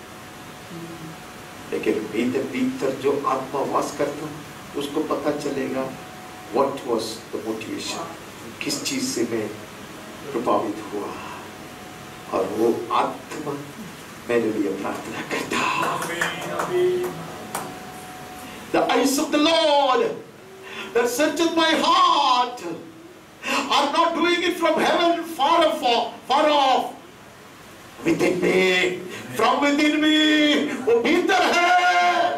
लेकिन भीतर जो आत्मा वास करता उसको पता चलेगा what was the motivation, किस चीज से मैं प्रभावित हुआ, और वो आत्मा मेरे लिए प्रार्थना करता। The eyes of the Lord that searcheth my heart are not doing it from heaven far off, within me, from within me, वो भीतर है,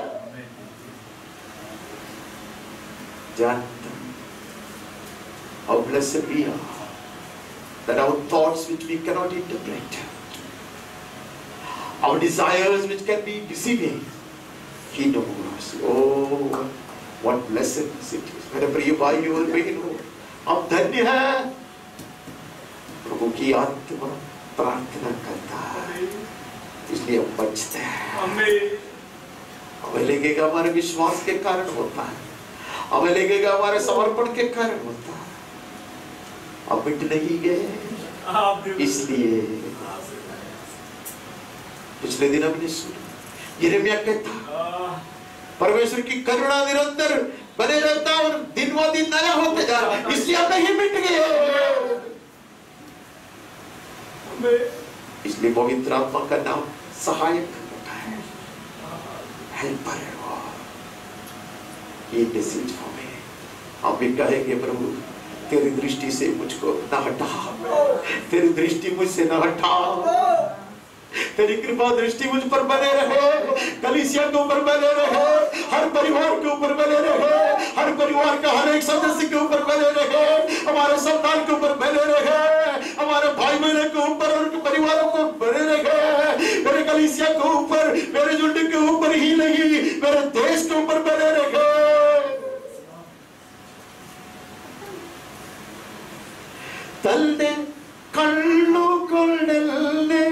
जानता। How blessed we are that our thoughts which we cannot interpret, our desires which can be deceiving, He knows. Oh, what blessedness it is. मेरे प्रिय भाइयों और बहनों, आप धन्य हैं, प्रभु की आत्मा प्रार्थना करता है, इसलिए हम बचते हैं। हमें लगेगा हमारे विश्वास के कारण होता है, हमें लगेगा हमारे समर्पण के कारण होता है, अब मिट नहीं गए, इसलिए पिछले दिन हमने सुना यिर्मयाह कहता परमेश्वर की करुणा निरंतर बने रहता और दिन व दिन नया होते जा रहा, इसलिए हम नहीं मिट गए। इसलिए पवित्र आत्मा का नाम सहायक होता है, हेल्पर है वो। ये मैसेज हमें आप भी कहेंगे प्रभु तेरी दृष्टि से मुझको न हटा, तेरी दृष्टि मुझसे न हटा, तेरी कृपा दृष्टि मुझ पर बने रहे, कलीसिया के ऊपर बने रहे, हर परिवार के ऊपर बने रहे, हर परिवार का हर एक सदस्य के ऊपर बने रहे, हमारे संतान के ऊपर बने रहे, हमारे भाई बहनों के ऊपर और उनके परिवारों को बने रहे, मेरे कलीसिया के ऊपर, मेरे झुंड के ऊपर ही नहीं मेरे देश के ऊपर बने रहे। तल्ले कल्लुकोल्ले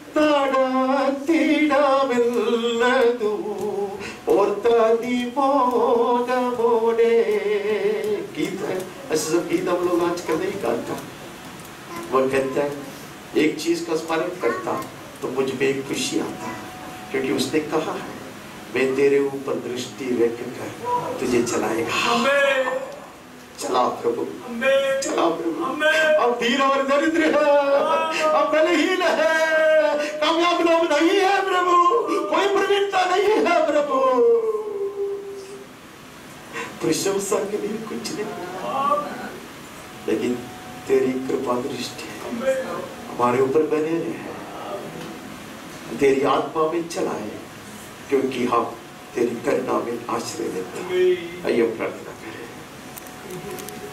ताड़ातीड़ाविल्लदु ओर्तादी मोडमोडे। गीत है, ऐसे सब गीत हम लोग आजकल नहीं गाता। वो कहता है एक चीज का स्मरण करता तो मुझ में एक खुशी आता, क्योंकि उसने कहा है मैं तेरे ऊपर दृष्टि रख कर तुझे चलाएगा। चला प्रभु, चला प्रभु। अब दीन और दरिद्र है, अब बलहीन है, कामयाब लोग नहीं है प्रभु, कोई प्रवीणता नहीं है प्रभु, प्रशंसा के लिए कुछ नहीं, लेकिन तेरी कृपा दृष्टि हमारे ऊपर बने रहे, तेरी आत्मा में चलाए, क्योंकि हम तेरी करुणा में आश्रय लेते हैं। आइए प्रार्थना करें।